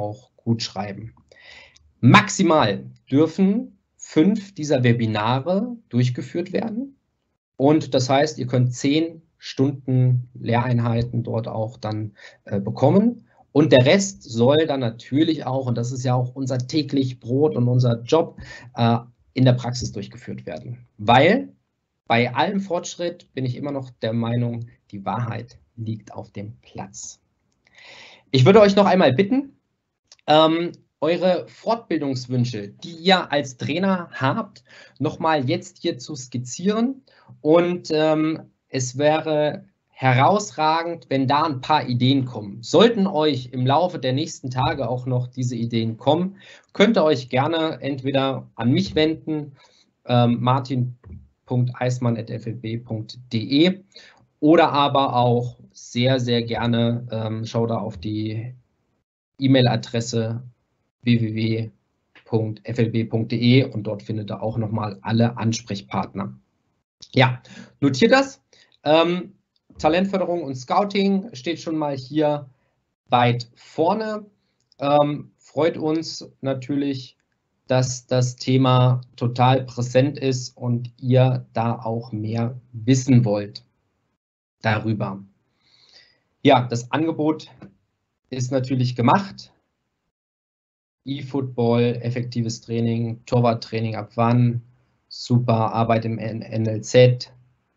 gut schreiben. Maximal dürfen fünf dieser Webinare durchgeführt werden. Und das heißt, ihr könnt zehn Stunden Lehreinheiten dort auch dann äh, bekommen. Und der Rest soll dann natürlich auch, und das ist ja auch unser täglich Brot und unser Job, äh, in der Praxis durchgeführt werden. Weil bei allem Fortschritt bin ich immer noch der Meinung, die Wahrheit liegt auf dem Platz. Ich würde euch noch einmal bitten, ähm, eure Fortbildungswünsche, die ihr als Trainer habt, nochmal jetzt hier zu skizzieren. Und ähm, es wäre herausragend, wenn da ein paar Ideen kommen. Sollten euch im Laufe der nächsten Tage auch noch diese Ideen kommen, könnt ihr euch gerne entweder an mich wenden, ähm, martin punkt eismann at f l b punkt de, oder aber auch sehr, sehr gerne ähm, schaut da auf die E-Mail-Adresse w w w punkt f l b punkt de und dort findet ihr auch nochmal alle Ansprechpartner. Ja, notiert das. Ähm, Talentförderung und Scouting steht schon mal hier weit vorne. Ähm, freut uns natürlich, dass das Thema total präsent ist und ihr da auch mehr wissen wollt darüber. Ja, das Angebot ist natürlich gemacht. E-Football, effektives Training, Torwarttraining ab wann, super Arbeit im N L Z.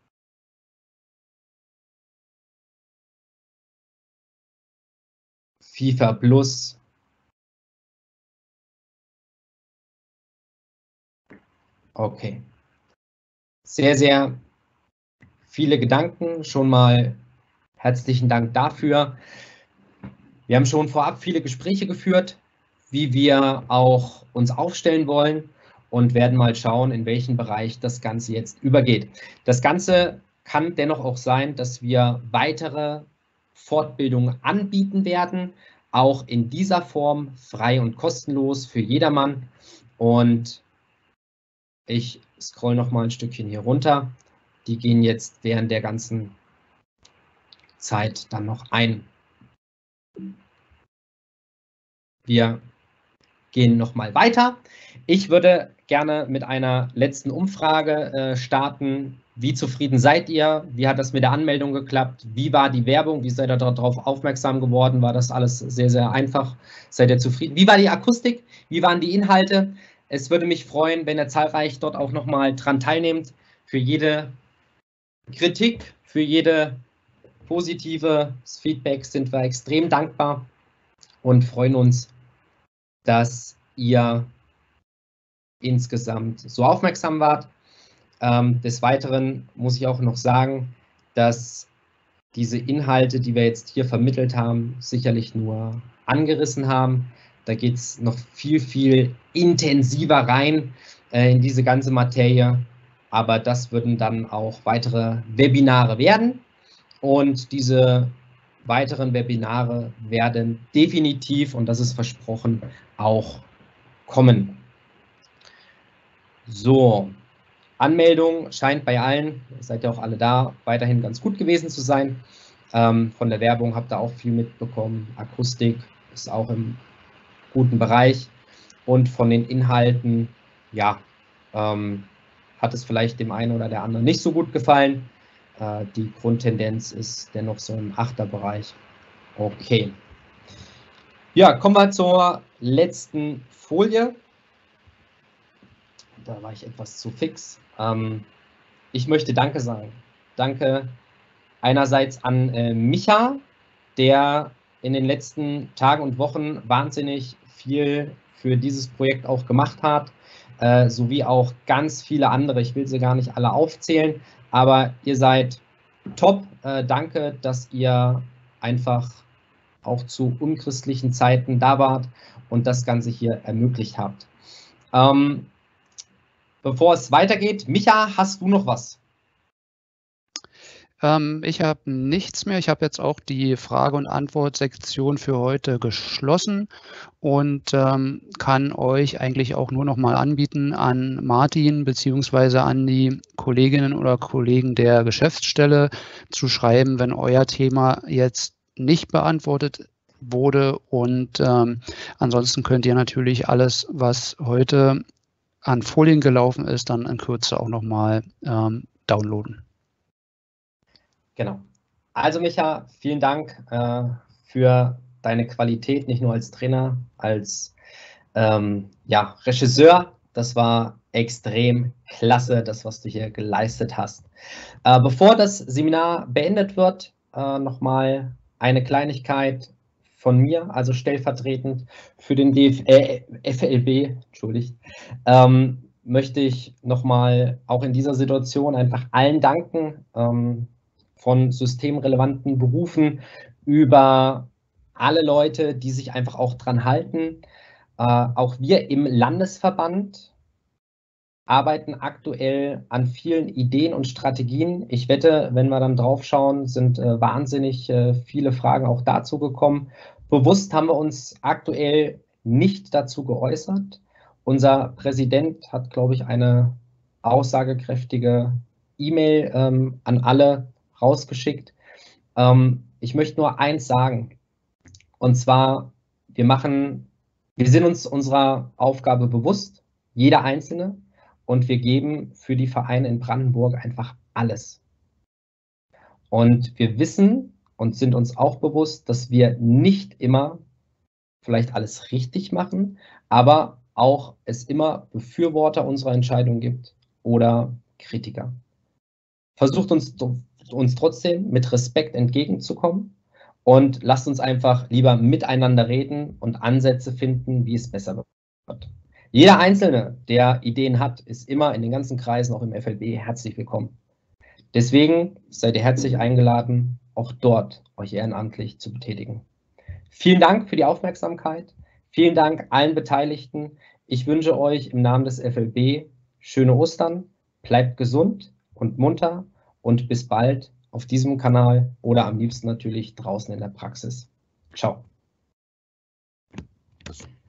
FIFA Plus. Okay. Sehr, sehr viele Gedanken. Schon mal herzlichen Dank dafür. Wir haben schon vorab viele Gespräche geführt, wie wir auch uns aufstellen wollen und werden mal schauen, in welchen Bereich das Ganze jetzt übergeht. Das Ganze kann dennoch auch sein, dass wir weitere Fortbildungen anbieten werden, auch in dieser Form frei und kostenlos für jedermann. Und ich scroll noch mal ein Stückchen hier runter. Die gehen jetzt während der ganzen Zeit dann noch ein. Wir gehen noch mal weiter. Ich würde gerne mit einer letzten Umfrage äh, starten. Wie zufrieden seid ihr? Wie hat das mit der Anmeldung geklappt? Wie war die Werbung? Wie seid ihr darauf aufmerksam geworden? War das alles sehr, sehr einfach? Seid ihr zufrieden? Wie war die Akustik? Wie waren die Inhalte? Es würde mich freuen, wenn ihr zahlreich dort auch noch mal dran teilnehmt. Für jede Kritik, für jede positive Feedback sind wir extrem dankbar und freuen uns, dass ihr insgesamt so aufmerksam wart. Ähm, des Weiteren muss ich auch noch sagen, dass diese Inhalte, die wir jetzt hier vermittelt haben, sicherlich nur angerissen haben. Da geht es noch viel, viel intensiver rein äh, in diese ganze Materie. Aber das würden dann auch weitere Webinare werden. Und diese weiteren Webinare werden definitiv, und das ist versprochen, auch kommen. So, Anmeldung scheint bei allen, ihr seid ja auch alle da, weiterhin ganz gut gewesen zu sein. Ähm, von der Werbung habt ihr auch viel mitbekommen. Akustik ist auch im guten Bereich. Und von den Inhalten, ja, ähm, hat es vielleicht dem einen oder der anderen nicht so gut gefallen. Äh, die Grundtendenz ist dennoch so im Achterbereich. Okay. Ja, kommen wir zur letzten Folie. Da war ich etwas zu fix. Ähm, ich möchte Danke sagen. Danke einerseits an äh, Micha, der in den letzten Tagen und Wochen wahnsinnig viel für dieses Projekt auch gemacht hat, äh, sowie auch ganz viele andere. Ich will sie gar nicht alle aufzählen, aber ihr seid top. Äh, danke, dass ihr einfach auch zu unchristlichen Zeiten da wart und das Ganze hier ermöglicht habt. Ähm, bevor es weitergeht, Micha, hast du noch was? Ähm, ich habe nichts mehr. Ich habe jetzt auch die Frage- und Antwort-Sektion für heute geschlossen und ähm, kann euch eigentlich auch nur noch mal anbieten, an Martin bzw. an die Kolleginnen oder Kollegen der Geschäftsstelle zu schreiben, wenn euer Thema jetzt nicht beantwortet wurde. Und ähm, ansonsten könnt ihr natürlich alles, was heute an Folien gelaufen ist, dann in Kürze auch nochmal ähm, downloaden. Genau. Also Micha, vielen Dank äh, für deine Qualität, nicht nur als Trainer, als ähm, ja, Regisseur. Das war extrem klasse, das, was du hier geleistet hast. Äh, bevor das Seminar beendet wird, äh, nochmal eine Kleinigkeit von mir, also stellvertretend für den D F, äh, F L B, entschuldigt, ähm, möchte ich nochmal auch in dieser Situation einfach allen danken, ähm, von systemrelevanten Berufen über alle Leute, die sich einfach auch dran halten. Äh, auch wir im Landesverband arbeiten aktuell an vielen Ideen und Strategien. Ich wette, wenn wir dann drauf schauen, sind äh, wahnsinnig äh, viele Fragen auch dazu gekommen. Bewusst haben wir uns aktuell nicht dazu geäußert. Unser Präsident hat, glaube ich, eine aussagekräftige E-Mail ähm, an alle rausgeschickt. Ähm, ich möchte nur eins sagen, und zwar, wir machen, wir sind uns unserer Aufgabe bewusst, jeder Einzelne, und wir geben für die Vereine in Brandenburg einfach alles. Und wir wissen und sind uns auch bewusst, dass wir nicht immer vielleicht alles richtig machen, aber auch es immer Befürworter unserer Entscheidung gibt oder Kritiker. Versucht uns, uns trotzdem mit Respekt entgegenzukommen und lasst uns einfach lieber miteinander reden und Ansätze finden, wie es besser wird. Jeder Einzelne, der Ideen hat, ist immer in den ganzen Kreisen, auch im F L B, herzlich willkommen. Deswegen seid ihr herzlich eingeladen, auch dort euch ehrenamtlich zu betätigen. Vielen Dank für die Aufmerksamkeit. Vielen Dank allen Beteiligten. Ich wünsche euch im Namen des F L B schöne Ostern, bleibt gesund und munter und bis bald auf diesem Kanal oder am liebsten natürlich draußen in der Praxis. Ciao.